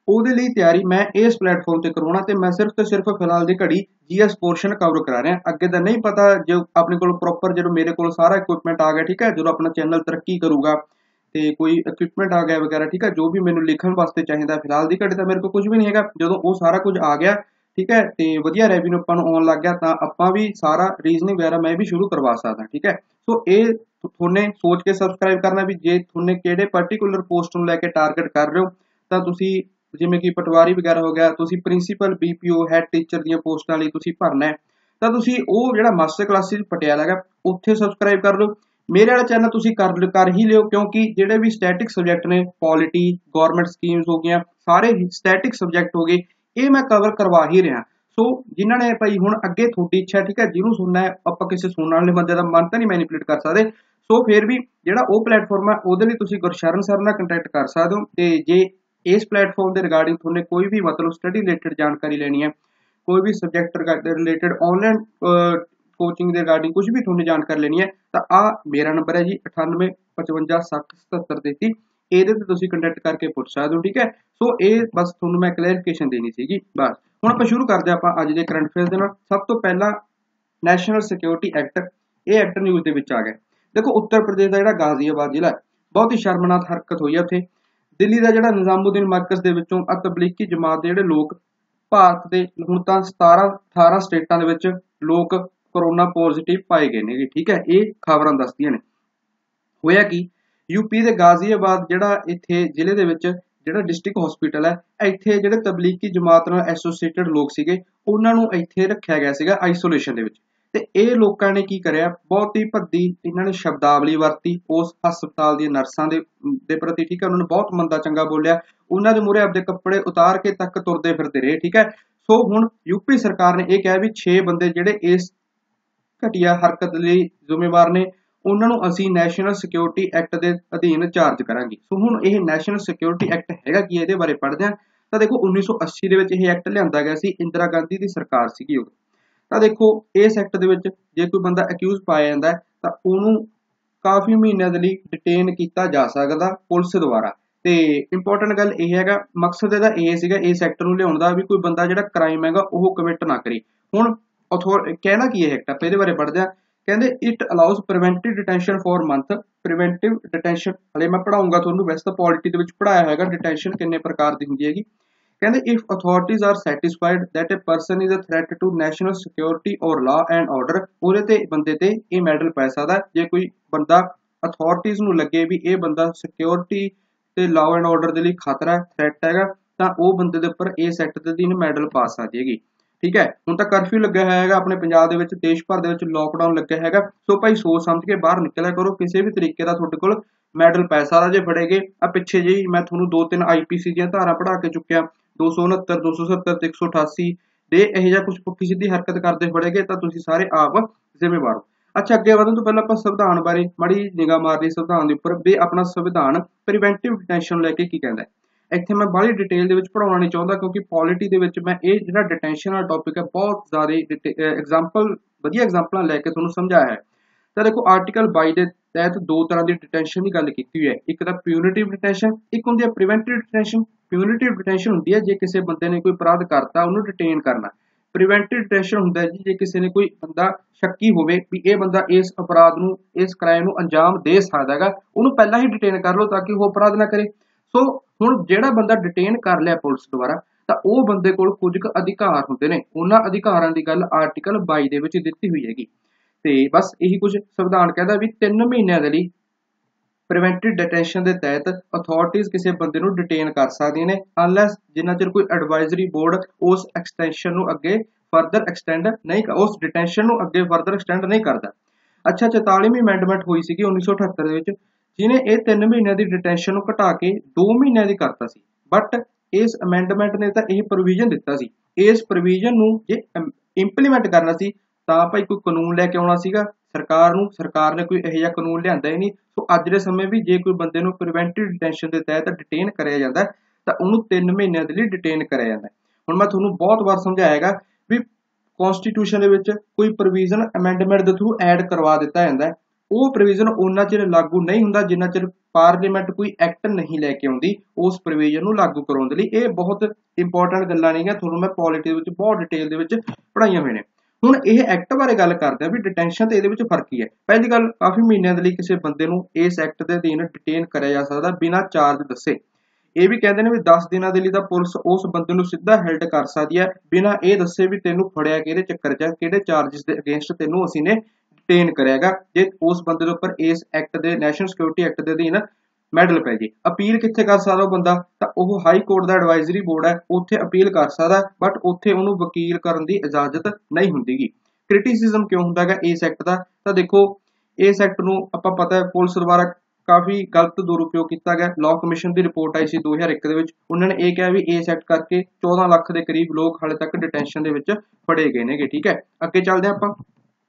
ਉਹਦੇ ਲਈ ਤਿਆਰੀ ਮੈਂ ਇਸ ਪਲੇਟਫਾਰਮ ਤੇ ਕਰਵਾਉਣਾ ਤੇ ਮੈਂ ਸਿਰਫ ਤੇ ਸਿਰਫ ਫਿਲਹਾਲ ਦੀ ਘੜੀ ਜੀਐਸ ਪੋਰਸ਼ਨ ਕਵਰ ਕਰਾ ਰਿਹਾ। ਅੱਗੇ ਦਾ ਨਹੀਂ ਪਤਾ, ਜੋ ਆਪਣੇ ਕੋਲ ਪ੍ਰੋਪਰ ਜਦੋਂ ਮੇਰੇ ਕੋਲ ਸਾਰਾ ਇਕੁਇਪਮੈਂਟ ਆ ਗਿਆ, ਠੀਕ ਹੈ, ਜਦੋਂ ਆਪਣਾ ਚੈਨਲ ਤਰੱਕੀ ਕਰੂਗਾ ਤੇ ਕੋਈ ਇਕੁਇਪਮੈਂਟ ਆ ਗਿਆ ਵਗੈਰਾ, ਠੀਕ ਹੈ, ਜੋ ਵੀ ਮੈਨੂੰ ਲਿਖਣ ਵਾਸਤੇ ਚਾਹੀਦਾ, ਫਿਲਹਾਲ ਦੀ ਘੜੀ ਤਾਂ ਮੇਰੇ ਕੋਲ ਕੁਝ ਵੀ ਨਹੀਂ ਹੈਗਾ। ਜਦੋਂ ਉਹ ਸਾਰਾ ਕੁਝ ਆ ਗਿਆ, ਠੀਕ ਹੈ, ਤੇ ਵਧੀਆ ਰੈਵਨਿਊ ਆਪਾਂ ਨੂੰ ਆਉਣ ਲੱਗ ਗਿਆ, ਤਾਂ ਆਪਾਂ ਵੀ ਸਾਰਾ ਰੀਜ਼ਨਿੰਗ ਵਗੈਰਾ ਮੈਂ ਵੀ ਸ਼ੁਰੂ ਕਰਵਾ ਸਕਦਾ, ਠੀਕ ਹੈ। ਸੋ ਇਹ ਤੁਹਾਨੇ ਸੋਚ ਕੇ ਸਬਸਕ੍ਰਾਈਬ ਕਰਨਾ ਵੀ ਜੇ ਤੁਹਾਨੇ ਕਿਹੜੇ ਪਾਰਟਿਕੂਲਰ ਪੋਸਟ ਨੂੰ ਲੈ ਕੇ ਟਾਰਗੇਟ ਕਰ ਰਹੇ ਹੋ, ਤਾਂ ਤੁਸੀਂ ਜਿਵੇਂ ਕਿ ਪਟਵਾਰੀ ਵਗੈਰਾ ਹੋ ਗਿਆ, ਤੁਸੀਂ ਪ੍ਰਿੰਸੀਪਲ ਬੀਪੀਓ ਹੈਡ ਟੀਚਰ ਦੀਆਂ ਪੋਸਟਾਂ ਲਈ ਤੁਸੀਂ ਭਰਨਾ ਹੈ, ਤਾਂ ਤੁਸੀਂ ਉਹ ਜਿਹੜਾ ਮਾਸਟਰ ਕਲਾਸਿਸ ਪਟਿਆਲਾ ਹੈਗਾ ਉੱਥੇ ਸਬਸਕ੍ਰਾਈਬ ਕਰ ਲਓ। ਮੇਰੇ ਵਾਲਾ ਚੈਨਲ ਤੁਸੀਂ ਕਰ ਕਰ ਹੀ ਲਿਓ, ਕਿਉਂਕਿ ਜਿਹੜੇ ਵੀ ਸਟੈਟਿਕ ਸਬਜੈਕਟ ਨੇ, ਪੋਲਿਟੀ, ਗਵਰਨਮੈਂਟ ਸਕੀਮਸ ਹੋ ਗਈਆਂ, ਸਾਰੇ ਸਟੈਟਿਕ ਸਬਜੈਕਟ ਹੋ ਗਏ, ਇਹ ਮੈਂ ਕਵਰ ਕਰਵਾ ਹੀ ਰਿਹਾ। ਸੋ ਜਿਨ੍ਹਾਂ ਨੇ ਭਾਈ ਹੁਣ ਅੱਗੇ ਤੁਹਾਡੀ ਇੱਛਾ, ਠੀਕ ਹੈ, ਜਿਹਨੂੰ ਸੁਣਨਾ ਹੈ, ਆਪਾਂ ਕਿਸੇ ਸੁਣਨ ਵਾਲੇ ਬੰਦੇ ਦਾ ਮਨ ਤਾਂ ਨਹੀਂ ਮੈਨੀਪੂਲੇਟ ਕਰ ਸਕਦੇ। ਸੋ ਫਿਰ ਵੀ ਜਿਹੜਾ ਉਹ ਪਲੇਟਫਾਰਮ ਹੈ ਉਹਦੇ ਲਈ ਤੁਸੀਂ ਗੁਰਸ਼ਰਨ ਸਰ ਨਾਲ ਕੰਟੈਕਟ ਕਰ ਸਕਦੇ ਹੋ। ਤੇ ਜੇ ਇਸ ਪਲੇਟਫਾਰਮ ਦੇ ਰਿਗਾਰਡਿੰਗ ਤੁਹਾਨੇ ਕੋਈ ਵੀ ਮਤਲਬ ਸਟੱਡੀ ਰਿਲੇਟਡ ਜਾਣਕਾਰੀ ਲੈਣੀ ਹੈ, ਕੋਈ ਵੀ ਸਬਜੈਕਟ ਦੇ ਰਿਲੇਟਡ ਆਨਲਾਈਨ ਕੋਚਿੰਗ ਦੇ ਰਿਗਾਰਡਿੰਗ ਕੁਝ ਵੀ ਤੁਹਾਨੂੰ ਜਾਣਕਾਰੀ ਲੈਣੀ ਹੈ, ਤਾਂ ਆ ਮੇਰਾ ਨੰਬਰ ਹੈ ਜੀ ਅਠਾਨਵੇਂ ਪਚਵੰਜਾ ਸੱਠ ਸਤੱਤਰ ਤੇਤੀ, ਇਹਦੇ ਤੇ ਤੁਸੀਂ ਕੰਟੈਕਟ ਕਰਕੇ ਪੁੱਛ ਸਕਦੇ ਹੋ, ਠੀਕ ਹੈ। ਸੋ ਇਹ ਬਸ ਤੁਹਾਨੂੰ ਮੈਂ ਕਲੈਰੀਫਿਕੇਸ਼ਨ ਦੇਣੀ ਸੀਗੀ। ਬਸ ਹੁਣ ਆਪਾਂ ਸ਼ੁਰੂ ਕਰਦੇ ਹਾਂ ਆਪਾਂ ਅੱਜ ਦੇ ਕਰੰਟ ਅਫੇਅਰਸ ਦੇ ਨਾਲ। ਸਭ ਤੋਂ ਪਹਿਲਾਂ ਨੈਸ਼ਨਲ ਸਿਕਿਉਰਿਟੀ ਐਕਟ, ਇਹ ਐਕਟ ਨਿਊਜ਼ ਦੇ ਵਿੱਚ ਆ ਗਿਆ। ਦੇਖੋ ਉੱਤਰ ਪ੍ਰਦੇਸ਼ ਦਾ ਜਿਹੜਾ ਗਾਜ਼ੀਆਬਾਦ ਜ਼ਿਲ੍ਹਾ, ਬਹੁਤ ਹੀ ਸ਼ਰਮਨਾਕ ਹਰਕਤ ਹੋਈ ਹੈ ਉੱਥੇ। ਦਿੱਲੀ ਦਾ ਜਿਹੜਾ ਨਿਜ਼ਾਮੁਦੀਨ ਮਰਕਜ਼ ਦੇ ਵਿੱਚੋਂ ਆ ਤਬਲੀਗੀ ਜਮਾਤ ਦੇ ਜਿਹੜੇ ਲੋਕ, ਭਾਰਤ ਦੇ ਹੁਣ ਤਾਂ ਸਤਾਰਾਂ ਅਠਾਰਾਂ ਸਟੇਟਾਂ ਦੇ ਵਿੱਚ ਲੋਕ ਕਰੋਨਾ ਪੋਜ਼ਿਟਿਵ ਪਾਏ ਗਏ ਨੇ, ਠੀਕ ਹੈ, ਇਹ ਖਬਰਾਂ ਦੱਸਦੀਆਂ ਨੇ। ਹੋਇਆ ਕੀ, ਯੂਪੀ ਦੇ ਗਾਜ਼ੀਆਬਾਦ ਜਿਹੜਾ ਇੱਥੇ ਜ਼ਿਲ੍ਹੇ ਦੇ ਵਿੱਚ ਜਿਹੜਾ ਡਿਸਟ੍ਰਿਕਟ ਹਸਪੀਟਲ ਹੈ, ਇੱਥੇ ਜਿਹੜੇ ਤਬਲੀਗੀ ਜਮਾਤ ਨਾਲ ਐਸੋਸੀਏਟਡ ਲੋਕ ਸੀਗੇ, ਉਹਨਾਂ ਨੂੰ ਇੱਥੇ ਰੱਖਿਆ ਗਿਆ ਸੀਗਾ ਆਈਸੋਲੇਸ਼ਨ ਦੇ ਵਿੱਚ। ਤੇ ਇਹ ਲੋਕਾਂ ਨੇ ਕੀ ਕਰਿਆ, ਬਹੁਤ ਹੀ ਭੱਦੀ ਇਹਨਾਂ ਨੇ ਸ਼ਬਦਾਵਲੀ ਵਰਤੀ ਉਸ ਹਸਪਤਾਲ ਦੀਆਂ ਨਰਸਾਂ ਦੇ ਦੇ ਪ੍ਰਤੀ, ਠੀਕ ਹੈ, ਉਹਨਾਂ ਨੇ ਬਹੁਤ ਮੰਦਾ ਚੰਗਾ ਬੋਲਿਆ, ਉਹਨਾਂ ਦੇ ਮੂਹਰੇ ਆਪਦੇ ਕੱਪੜੇ ਉਤਾਰ ਕੇ ਤੱਕ ਤੁਰਦੇ ਫਿਰਦੇ ਰਹੇ, ਠੀਕ ਹੈ। ਸੋ ਹੁਣ ਯੂਪੀ ਸਰਕਾਰ ਨੇ ਇਹ ਕਿਹਾ ਵੀ ਛੇ ਬੰਦੇ ਜਿਹੜੇ ਇਸ ਘਟੀਆ ਹਰਕਤ ਲਈ ਜ਼ਿੰਮੇਵਾਰ ਨੇ, ਉਹਨਾਂ ਨੂੰ ਅਸੀਂ ਨੈਸ਼ਨਲ ਸਿਕਿਉਰਿਟੀ ਐਕਟ ਦੇ ਅਧੀਨ ਚਾਰਜ ਕਰਾਂਗੇ। ਸੋ ਹੁਣ ਇਹ ਨੈਸ਼ਨਲ ਸਿਕਿਉਰਿਟੀ ਐਕਟ ਹੈਗਾ ਕੀ, ਇਹਦੇ ਬਾਰੇ ਪੜ੍ਹਦੇ ਹਾਂ। ਤਾਂ ਦੇਖੋ ਉੱਨੀ ਸੌ ਅੱਸੀ ਦੇ ਵਿੱਚ ਇਹ ਐਕਟ ਲਿਆਂਦਾ ਗਿਆ ਸੀ, ਇੰਦਰਾ ਗਾਂਧੀ ਦੀ ਸਰਕਾਰ ਸੀਗੀ ਉਹ। ਤਾਂ ਦੇਖੋ ਇਸ ਐਕਟ ਦੇ ਵਿੱਚ ਜੇ ਕੋਈ ਬੰਦਾ ਅਕਿਊਜ਼ ਪਾਇਆ ਜਾਂਦਾ ਤਾਂ ਉਹਨੂੰ ਕਾਫੀ ਮਹੀਨਿਆਂ ਦੇ ਲਈ ਡਿਟੇਨ ਕੀਤਾ ਜਾ ਸਕਦਾ ਪੁਲਿਸ ਦੁਆਰਾ। ਤੇ ਇੰਪੋਰਟੈਂਟ ਗੱਲ ਇਹ ਹੈਗਾ, ਮਕਸਦ ਇਹਦਾ ਇਹ ਸੀਗਾ ਇਸ ਐਕਟ ਨੂੰ ਲਿਆਉਣ ਦਾ ਵੀ ਕੋਈ ਬੰਦਾ ਜਿਹੜਾ ਕ੍ਰਾਈਮ ਹੈਗਾ ਉਹ ਕਮਿਟ ਨਾ ਕਰੇ। ਹੁਣ ਕਹਿਣਾ ਕੀ ਹੈ ਐਕਟ, ਆਪਾਂ ਇਹਦੇ ਬਾਰੇ ਪੜ੍ਹਦੇ ਹਾਂ। ਕਹਿੰਦੇ it allows preventive detention for month. Preventive detention ਹਲੇ ਮੈਂ ਪੜਾਉਂਗਾ ਤੁਹਾਨੂੰ, ਵੈਸੇ ਤਾਂ ਪੋਲਿਟੀ ਦੇ ਵਿੱਚ ਪੜਾਇਆ ਹੈਗਾ ਡਿਟੈਂਸ਼ਨ ਕਿੰਨੇ ਪ੍ਰਕਾਰ ਦੀ ਹੁੰਦੀ ਹੈਗੀ। ਕਹਿੰਦੇ if authorities are satisfied that a person is a threat to national security or law and order, ਉਹਦੇ ਤੇ ਬੰਦੇ ਤੇ ਇਹ ਮੈਡਲ ਪੈ ਸਕਦਾ ਜੇ ਕੋਈ ਬੰਦਾ ਅਥਾਰਟੀਜ਼ ਨੂੰ ਲੱਗੇ ਵੀ ਇਹ ਬੰਦਾ ਸਿਕਿਉਰਿਟੀ ਤੇ ਲਾ ਐਂਡ ਆਰਡਰ ਦੇ ਲਈ ਖਤਰਾ ਥ੍ਰੈਟ ਹੈਗਾ, ਤਾਂ ਉਹ ਬੰਦੇ ਦੇ ਉੱਪਰ ਇਸ ਐਕਟ ਦੇ ਅਧੀਨ ਮੈਡਲ ਪਾ ਸਕਦੀ ਹੈਗੀ, ਠੀਕ ਹੈ। ਹੁਣ ਤਾਂ ਕਰਫਿਊ ਲੱਗਿਆ ਹੋਇਆ ਹੈਗਾ ਆਪਣੇ ਪੰਜਾਬ ਦੇ ਵਿੱਚ, ਦੇਸ਼ ਭਰ ਦੇ ਵਿੱਚ ਲੋਕਡਾਊਨ ਲੱਗਿਆ ਹੈਗਾ। ਸੋ ਭਾਈ ਸੋਚ ਸਮਝ ਕੇ ਬਾਹਰ ਨਿਕਲਿਆ ਕਰੋ, ਕਿਸੇ ਵੀ ਤਰੀਕੇ ਦਾ ਤੁਹਾਡੇ ਕੋਲ ਮੈਡਲ ਪੈ ਸਕਦਾ ਜੇ ਫੜੇਗੇ। ਆ ਪਿੱਛੇ ਜਿਹੀ ਮੈਂ ਤੁਹਾਨੂੰ ਦੋ ਤਿੰਨ ਆਈਪੀਸੀ ਦੀਆਂ ਧਾਰਾ ਪੜ੍ਹਾ ਕੇ ਚੁੱਕਿਆ, ਦੋ ਸੌ ਉਨੱਤਰ ਦੋ ਸੌ ਸੱਤਰ ਤੇ ਇੱਕ ਸੌ ਅਠਾਸੀ ਦੇ ਇਹੋ ਜਿਹਾ ਕੁਝ ਪੁੱਠੀ ਸਿੱਧੀ ਹਰਕਤ ਕਰਦੇ ਫੜੇਗੇ ਤਾਂ ਤੁਸੀਂ ਸਾਰੇ ਆਪ ਜ਼ਿੰਮੇਵਾਰ ਹੋ। ਅੱਛਾ, ਅੱਗੇ ਵਧਣ ਤੋਂ ਪਹਿਲਾਂ ਆਪਾਂ ਸੰਵਿਧਾਨ ਬਾਰੇ ਮਾੜੀ ਨਿਗਾਹ ਮਾਰ ਲਈ ਸੰਵਿਧਾਨ ਦੇ ਉੱਪਰ ਵੀ ਆਪਣਾ ਸੰਵਿਧਾਨ ਪ੍ਰੀਵੈਂਟਿਵ ਡਿਟੈਂਸ਼ਨ ਲੈ ਕੇ ਕੀ ਕਹਿੰਦਾ। ਇੱਥੇ ਮੈਂ ਬਾਹਲੀ ਡਿਟੇਲ ਦੇ ਵਿੱਚ ਪੜਾਉਣਾ ਨਹੀਂ ਚਾਹੁੰਦਾ, ਕਿਉਂਕਿ ਪੋਲਿਟੀ ਦੇ ਵਿੱਚ ਮੈਂ ਇਹ ਜਿਹੜਾ ਡਿਟੈਂਸ਼ਨ ਵਾਲਾ ਟੌਪਿਕ ਹੈ ਬਹੁਤ ਜ਼ਿਆਦਾ ਐਗਜ਼ਾਮਪਲ ਵਧੀਆ ਐਗਜ਼ਾਮਪਲਾਂ ਲੈ ਕੇ ਤੁਹਾਨੂੰ ਸਮਝਾਇਆ ਹੈ। ਤਾਂ ਦੇਖੋ ਆਰਟੀਕਲ ਬਾਈ ਦੇ ਤਹਿਤ ਦੋ ਤਰ੍ਹਾਂ ਦੀ ਡਿਟੈਂਸ਼ਨ ਦੀ ਗੱਲ ਕੀਤੀ ਹੋਈ ਹੈ। ਇੱਕ ਤਾਂ ਪਿਊਨਿਟਿਵ ਡਿਟੈਂਸ਼ਨ, ਇੱਕ ਹੁੰਦੀ ਹੈ ਪ੍ਰੀਵੈਂਟਿਵ ਡਿਟੈਂਸ਼ਨ। ਪਿਊਨਿਟਿਵ ਡਿਟੈਂਸ਼ਨ ਹੁੰਦੀ ਹੈ ਜੇ ਕਿਸੇ ਬੰਦੇ ਨੇ ਕੋਈ ਅਪਰਾਧ ਕਰਤਾ ਉਹਨੂੰ ਡਿਟੇਨ ਕਰਨਾ। ਪ੍ਰੀਵੈਂਟਿਵ ਡਿਟੈਂਸ਼ਨ ਹੁੰਦਾ ਜੀ ਜੇ ਕਿਸੇ ਨੇ ਕੋਈ ਬੰਦਾ ਸ਼ੱਕੀ ਹੋਵੇ ਵੀ ਇਹ ਬੰਦਾ ਇਸ ਅਪਰਾਧ ਨੂੰ ਇਸ ਕ੍ਰਾਈਮ ਨੂੰ ਅੰਜਾਮ ਦੇ ਸਕਦਾ ਹੈਗਾ, ਉਹਨੂੰ ਪਹਿਲਾਂ ਹੀ ਡਿਟੇਨ ਕਰ ਲਓ ਤਾਂ ਕਿ ਉਹ ਅਪਰਾਧ ਨਾ ਕਰੇ। ਸੋ ਹੁਣ ਜਿਹੜਾ ਬੰਦਾ ਡਿਟੇਨ ਕਰ ਲਿਆ ਪੁਲਿਸ ਦੁਆਰਾ ਤਾਂ ਉਹ ਬੰਦੇ ਕੋਲ ਕੁਝ ਕੁ ਅਧਿਕਾਰ ਹੁੰਦੇ ਨੇ, ਉਹਨਾਂ ਅਧਿਕਾਰਾਂ ਦੀ ਗੱਲ ਆਰਟੀਕਲ ਬਾਈ ਦੇ ਵਿੱਚ ਦਿੱਤੀ ਹੋਈ ਹੈਗੀ। ਤੇ ਬਸ ਇਹੀ ਕੁਝ ਸੰਵਿਧਾਨ ਕਹਿੰਦਾ ਵੀ ਤਿੰਨ ਮਹੀਨਿਆਂ ਦੇ ਲਈ ਪ੍ਰੀਵੈਂਟਿਵ ਡਿਟੈਂਸ਼ਨ ਦੇ ਤਹਿਤ ਅਥਾਰਟੀਜ਼ ਕਿਸੇ ਬੰਦੇ ਨੂੰ ਡਿਟੇਨ ਕਰ ਸਕਦੀਆਂ ਨੇ, ਅਨਲੈਸ ਜਿੰਨਾ ਚਿਰ ਕੋਈ ਐਡਵਾਈਜ਼ਰੀ ਬੋਰਡ ਉਸ ਐਕਸਟੈਂਸ਼ਨ ਨੂੰ ਅੱਗੇ ਫਰਦਰ ਐਕਸਟੈਂਡ ਨਹੀਂ ਉਸ ਡਿਟੈਂਸ਼ਨ ਨੂੰ ਅੱਗੇ ਫਰਦਰ ਐਕਸਟੈਂਡ ਨਹੀਂ ਕਰਦਾ। ਅੱਛਾ, ਚੁਤਾਲੀਵੀਂ ਅਮੈਂਡਮੈਂਟ ਹੋਈ ਸੀਗੀ ਉੱਨੀ ਸੌ ਅਠੱਤਰ ਦੇ ਵਿੱਚ, ਜਿਹਨੇ ਇਹ ਤਿੰਨ ਮਹੀਨਿਆਂ ਦੀ ਡਿਟੈਂਸ਼ਨ ਨੂੰ ਘਟਾ ਕੇ ਦੋ ਮਹੀਨਿਆਂ ਦੀ ਕਰਤਾ ਸੀ। ਬਟ ਇਸ ਅਮੈਂਡਮੈਂਟ ਨੇ ਤਾਂ ਇਹ ਪ੍ਰੋਵੀਜ਼ਨ ਦਿੱਤਾ ਸੀ, ਇਸ ਪ੍ਰੋਵੀਜ਼ਨ ਨੂੰ ਜੇ ਇੰਪਲੀਮੈਂਟ ਕਰਨਾ ਸੀ ਤਾਂ ਭਾਈ ਕੋਈ ਕਾਨੂੰਨ ਲੈ ਕੇ ਆਉਣਾ ਸੀਗਾ ਸਰਕਾਰ ਨੂੰ। ਸਰਕਾਰ ਨੇ ਕੋਈ ਇਹੋ ਜਿਹਾ ਕਾਨੂੰਨ ਲਿਆਂਦਾ ਹੀ ਨਹੀਂ। ਸੋ ਅੱਜ ਦੇ ਸਮੇਂ ਵੀ ਜੇ ਕੋਈ ਬੰਦੇ ਨੂੰ ਪ੍ਰੀਵੈਂਟਿਵ ਡਿਟੈਂਸ਼ਨ ਦੇ ਤਹਿਤ ਡਿਟੇਨ ਕਰਿਆ ਜਾਂਦਾ ਤਾਂ ਉਹਨੂੰ ਤਿੰਨ ਮਹੀਨਿਆਂ ਦੇ ਲਈ ਡਿਟੇਨ ਕਰਿਆ ਜਾਂਦਾ। ਹੁਣ ਮੈਂ ਤੁਹਾਨੂੰ ਬਹੁਤ ਵਾਰ ਸਮਝਾਇਆਗਾ ਵੀ ਕੌਂਸਟੀਟਿਊਸ਼ਨ ਦੇ ਵਿੱਚ ਕੋਈ ਪ੍ਰੋਵੀਜ਼ਨ ਅਮੈਂਡਮੈਂਟ ਦੇ ਥਰੂ ਐਡ ਕਰਵਾ ਦਿੱਤਾ ਜਾਂਦਾ, ਉਹ ਪ੍ਰੋਵੀਜ਼ਨ ਉਹਨਾਂ ਚਿਰ ਲਾਗੂ ਨਹੀਂ ਹੁੰਦਾ ਜਿੰਨਾ ਚਿਰ ਪਾਰਲੀਮੈਂਟ ਕੋਈ ਐਕਟ ਨਹੀਂ ਲੈ ਕੇ ਆਉਂਦੀ ਉਸ ਪ੍ਰੋਵੀਜ਼ਨ ਨੂੰ ਲਾਗੂ ਕਰਾਉਣ ਦੇ ਲਈ। ਇਹ ਬਹੁਤ ਇੰਪੋਰਟੈਂਟ ਗੱਲਾਂ ਨੇਗੀਆਂ, ਤੁਹਾਨੂੰ ਮੈਂ ਪੋਲਿਟੀ ਦੇ ਵਿੱਚ ਬਹੁਤ ਡਿਟੇਲ ਦੇ ਵਿੱਚ ਪੜ੍ਹਾਈਆਂ ਹੋਈਆਂ ਨੇ। ਹੁਣ ਇਹ ਐਕਟ ਬਾਰੇ ਗੱਲ ਕਰਦੇ ਆ ਵੀ ਡਿਟੈਂਸ਼ਨ ਤੇ ਇਹਦੇ ਵਿੱਚ ਫਰਕ ਕੀ ਹੈ। ਪਹਿਲੀ ਗੱਲ, ਕਾਫੀ ਮਹੀਨਿਆਂ ਦੇ ਲਈ ਕਿਸੇ ਬੰਦੇ ਨੂੰ ਇਸ ਐਕਟ ਦੇ ਅਧੀਨ ਡਿਟੇਨ ਕਰਿਆ ਜਾ ਸਕਦਾ ਬਿਨਾਂ ਚਾਰਜ ਦੱਸੇ। ਇਹ ਵੀ ਕਹਿੰਦੇ ਨੇ ਵੀ ਦਸ ਦਿਨਾਂ ਦੇ ਲਈ ਤਾਂ ਪੁਲਿਸ ਉਸ ਬੰਦੇ ਨੂੰ ਸਿੱਧਾ ਹੈਲਡ ਕਰ ਸਕਦੀ ਹੈ ਬਿਨਾਂ ਇਹ ਦੱਸੇ ਵੀ ਤੈਨੂੰ ਫੜਿਆ ਕਿਹੜੇ ਚੱਕਰ 'ਚ, ਕਿਹੜੇ ਚਾਰजेस ਦੇ ਅਗੇਂਸਟ ਤੈਨੂੰ ਅਸੀਂ ਨੇ ਡਿਟੇਨ ਕਰਿਆਗਾ। ਜੇ ਉਸ ਬੰਦੇ ਦੇ ਉੱਪਰ ਇਸ ਐਕਟ ਦੇ ਨੈਸ਼ਨਲ ਸਿਕਿਉਰਿਟੀ ਐਕਟ ਦੇ ਅਧੀਨ ਮੈਡਲ ਪੈ ਜੇ। ਅਪੀਲ ਕਿੱਥੇ ਕਰ ਸਕਦਾ ਉਹ ਬੰਦਾ, ਤਾਂ ਉਹ ਹਾਈ ਕੋਰਟ ਦਾ ਐਡਵਾਈਜ਼ਰੀ ਬੋਰਡ ਹੈ ਉੱਥੇ ਅਪੀਲ ਕਰ ਸਕਦਾ, ਬਟ ਉੱਥੇ ਉਹਨੂੰ ਵਕੀਲ ਕਰਨ ਦੀ ਇਜਾਜ਼ਤ ਨਹੀਂ ਹੁੰਦੀਗੀ। ਕ੍ਰਿਟਿਸਿਜ਼ਮ ਕਿਉਂ ਹੁੰਦਾ ਹੈਗਾ ਇਸ ਐਕਟ ਦਾ, ਤਾਂ ਦੇਖੋ ਇਸ ਐਕਟ ਨੂੰ ਆਪਾਂ ਪਤਾ ਹੈ ਪੁਲਿਸ ਦੁਆਰਾ ਕਾਫੀ ਗਲਤ ਦੁਰਉਪਯੋਗ ਕੀਤਾ ਗਿਆ। ਲਾਅ ਕਮਿਸ਼ਨ ਦੀ ਰਿਪੋਰਟ ਆਈ ਸੀ ਦੋ ਹਜ਼ਾਰ ਇੱਕ ਦੇ ਵਿੱਚ, ਉਹਨਾਂ ਨੇ ਇਹ ਕਿਹਾ ਵੀ ਇਸ ਐਕਟ ਕਰਕੇ ਚੌਦਾਂ ਲੱਖ ਦੇ ਕਰੀਬ ਲੋਕ ਹਾਲੇ ਤੱਕ ਡਿਟੈਂਸ਼ਨ ਦੇ ਵਿੱਚ ਫੜੇ ਗਏ ਨੇਗੇ। ਠੀਕ ਹੈ, ਅੱਗੇ ਚੱਲਦੇ ਹਾਂ ਆਪਾਂ।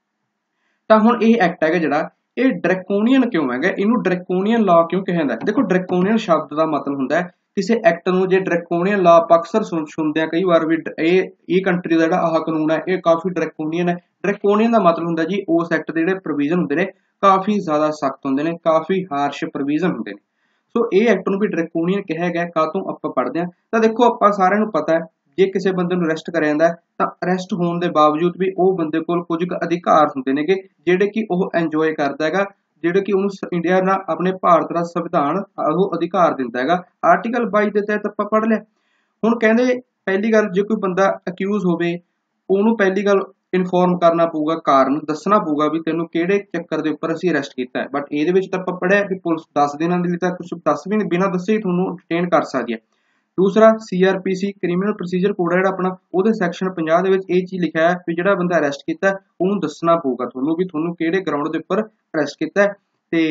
ਤਾਂ ਹੁਣ ਇਹ ਐਕਟ ਹੈਗਾ ਜਿਹੜਾ ਇਹ ਡਰੈਕੋਨੀਅਨ ਕਿਉਂ ਹੈਗਾ, ਇਹਨੂੰ ਡਰੈਕੋਨੀਅਨ ਲਾਅ ਕਿਉਂ ਕਿਹਾ ਜਾਂਦਾ। ਦੇਖੋ ਡਰੈਕੋਨੀਅਨ ਸ਼ਬਦ ਦਾ ਮਤਲਬ ਹੁੰਦਾ ਹੈ ਕਿਸੇ ਐਕਟ ਨੂੰ, ਜੇ ਡਰੈਕੋਨੀਅਨ ਲਾਅ ਆਪਾਂ ਅਕਸਰ ਸੁਣਦੇ ਆ ਕਈ ਵਾਰ ਵੀ ਇਹ ਇਹ ਕੰਟਰੀ ਦਾ ਜਿਹੜਾ ਆਹ ਕਾਨੂੰਨ ਹੈ ਇਹ ਕਾਫੀ ਡਰੈਕੋਨੀਅਨ ਹੈ। ਡਰੈਕੋਨੀਅਨ ਦਾ ਮਤਲਬ ਹੁੰਦਾ ਜੀ ਉਸ ਐਕਟ ਦੇ ਜਿਹੜੇ ਪ੍ਰੋਵੀਜ਼ਨ ਹੁੰਦੇ ਨੇ ਕਾਫੀ ਜ਼ਿਆਦਾ ਸਖਤ ਹੁੰਦੇ ਨੇ, ਕਾਫੀ ਹਾਰਸ਼ ਪ੍ਰੋਵੀਜ਼ਨ ਹੁੰਦੇ ਨੇ। ਸੋ ਇਹ ਐਕਟ ਨੂੰ ਵੀ ਡਰੈਕੋਨੀਅਨ ਕਿਹਾ ਗਿਆ। ਕਾਹਤੋਂ ਆਪਾਂ ਪੜ੍ਹਦੇ ਹਾਂ, ਤਾਂ ਦੇਖੋ ਆਪਾਂ ਸਾਰਿਆਂ ਨੂੰ ਪਤਾ ਹੈ ਜੇ ਕਿਸੇ ਬੰਦੇ ਨੂੰ ਅਰੈਸਟ ਕਰਿਆ ਜਾਂਦਾ ਤਾਂ ਅਰੈਸਟ ਹੋਣ ਦੇ ਬਾਵਜੂਦ ਵੀ ਉਹ ਬੰਦੇ ਕੋਲ ਕੁਝ ਕੁ ਅਧਿਕਾਰ ਹੁੰਦੇ ਨੇਗੇ ਜਿਹੜੇ ਕਿ ਉਹ ਇੰਜੋਏ ਕਰਦਾ ਹੈਗਾ, ਜਿਹੜੇ ਕਿ ਉਹਨੂੰ ਇੰਡੀਆ ਦਾ ਆਪਣੇ ਭਾਰਤ ਦਾ ਸੰਵਿਧਾਨ ਉਹ ਅਧਿਕਾਰ ਦਿੰਦਾ ਹੈਗਾ। ਆਰਟੀਕਲ ਬਾਈ ਦੇ ਤਹਿਤ ਆਪਾਂ ਪੜ੍ਹ ਲਿਆ। ਹੁਣ ਕਹਿੰਦੇ ਪਹਿਲੀ ਗੱਲ, ਜੇ ਕੋਈ ਬੰਦਾ ਅਕਿਊਜ਼ ਹੋਵੇ ਉਹਨੂੰ ਪਹਿਲੀ ਗੱਲ ਇਨਫੋਰਮ ਕਰਨਾ ਪਊਗਾ, ਕਾਰਨ ਦੱਸਣਾ ਪਊਗਾ ਵੀ ਤੈਨੂੰ ਕਿਹੜੇ ਚੱਕਰ ਦੇ ਉੱਪਰ ਅਸੀਂ ਅਰੈਸਟ ਕੀਤਾ ਹੈ। ਬਟ ਇਹਦੇ ਵਿੱਚ ਤਾਂ ਆਪਾਂ ਪੜ੍ਹਿਆ ਕਿ ਪੁਲਿਸ ਦਸ ਦਿਨਾਂ ਦੇ ਲਈ ਤਾਂ ਕੁਝ ਦਸ ਵੀ ਬਿਨਾਂ ਦੱਸੇ ਹੀ ਤੁਹਾਨੂੰ ਡਿਟੇਨ ਕਰ ਸਕਦੀ ਹੈ। ਦੂਸਰਾ, C R P C criminal procedure code ਹੈ ਜਿਹੜਾ ਆਪਣਾ, ਉਹਦੇ ਸੈਕਸ਼ਨ ਪੰਜਾਹ ਦੇ ਵਿੱਚ ਇਹ ਚੀਜ਼ ਲਿਖਿਆ ਹੈ ਵੀ ਜਿਹੜਾ ਬੰਦਾ ਅਰੈਸਟ ਕੀਤਾ ਉਹਨੂੰ ਦੱਸਣਾ ਪਊਗਾ ਤੁਹਾਨੂੰ ਵੀ ਤੁਹਾਨੂੰ ਕਿਹੜੇ ਗਰਾਊਂਡ ਦੇ ਉੱਪਰ ਅਰੈਸਟ ਕੀਤਾ। ਤੇ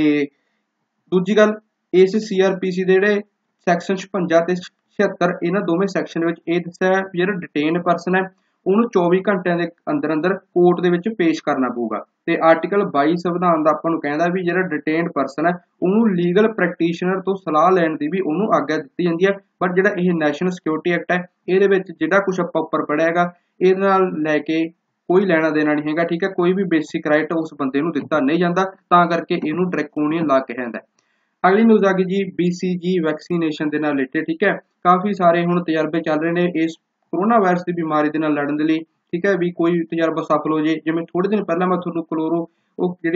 ਦੂਜੀ ਗੱਲ, ਇਸ ਸੀ ਆਰ ਪੀ ਸੀ ਦੇ ਜਿਹੜੇ ਸੈਕਸ਼ਨ ਛਪੰਜਾ ਤੇ ਛਿਅੱਤਰ ਇਹਨਾਂ ਦੋਵੇਂ ਸੈਕਸ਼ਨ ਵਿੱਚ ਇਹ ਦੱਸਿਆ ਹੈ ਜਿਹੜਾ ਡਿਟੇਨ ਪਰਸਨ ਹੈ ਉਹਨੂੰ ਚੌਵੀ ਘੰਟਿਆਂ ਦੇ ਅੰਦਰ ਅੰਦਰ ਕੋਰਟ ਦੇ ਵਿੱਚ ਪੇਸ਼ ਕਰਨਾ ਪਊਗਾ। ਤੇ ਆਰਟੀਕਲ ਬਾਈ ਸੰਵਿਧਾਨ ਦਾ ਆਪਾਂ ਨੂੰ ਕਹਿੰਦਾ ਵੀ ਜਿਹੜਾ ਡਿਟੇਨਡ ਪਰਸਨ ਹੈ ਉਹਨੂੰ ਲੀਗਲ ਪ੍ਰੈਕਟੀਸ਼ਨਰ ਤੋਂ ਸਲਾਹ ਲੈਣ ਦੀ ਵੀ ਉਹਨੂੰ ਆਗਿਆ ਦਿੱਤੀ ਜਾਂਦੀ ਹੈ। ਬਟ ਜਿਹੜਾ ਇਹ ਨੈਸ਼ਨਲ ਸਿਕਿਉਰਿਟੀ ਐਕਟ ਹੈ ਇਹਦੇ ਵਿੱਚ ਜਿਹੜਾ ਕੁਝ ਆਪਾਂ ਉੱਪਰ ਪੜ੍ਹਿਆ ਹੈਗਾ ਇਹਦੇ ਨਾਲ ਲੈ ਕੇ ਕੋਈ ਲੈਣਾ ਦੇਣਾ ਨਹੀਂ ਹੈਗਾ। ਠੀਕ ਹੈ, ਕੋਈ ਵੀ ਬੇਸਿਕ ਰਾਈਟ ਉਸ ਬੰਦੇ ਨੂੰ ਦਿੱਤਾ ਨਹੀਂ ਜਾਂਦਾ, ਤਾਂ ਕਰਕੇ ਇਹਨੂੰ ਡਰੈਕੋਨੀਅਨ ਲਾ ਕੇ ਜਾਂਦਾ। ਅਗਲੀ ਨਿਊਜ਼ ਆ ਗਈ ਜੀ ਬੀ ਸੀ ਜੀ ਵੈਕਸੀਨੇਸ਼ਨ ਦੇ ਨਾਲ ਰਿਲੇਟਡ। ਠੀਕ ਹੈ, ਕਾਫੀ ਸਾਰੇ ਹੁਣ ਤਜਰਬੇ ਚੱਲ ਰਹੇ ਨੇ ਇਸ ਕੋਰੋਨਾ ਵਾਇਰਸ ਦੀ ਬਿਮਾਰੀ ਦੇ ਨਾਲ ਲੜਨ ਦੇ ਲਈ। ਠੀਕ ਹੈ, ਵੀ ਕੋਈ ਤਜਰਬਾ ਸਫਲ ਹੋ ਜੇ। ਜਿਵੇਂ ਥੋੜੇ ਦਿਨ ਪਹਿਲਾਂ ਮੈਂ ਤੁਹਾਨੂੰ ਕਲੋਰੋ ਉਹ ਜਿਹੜੀ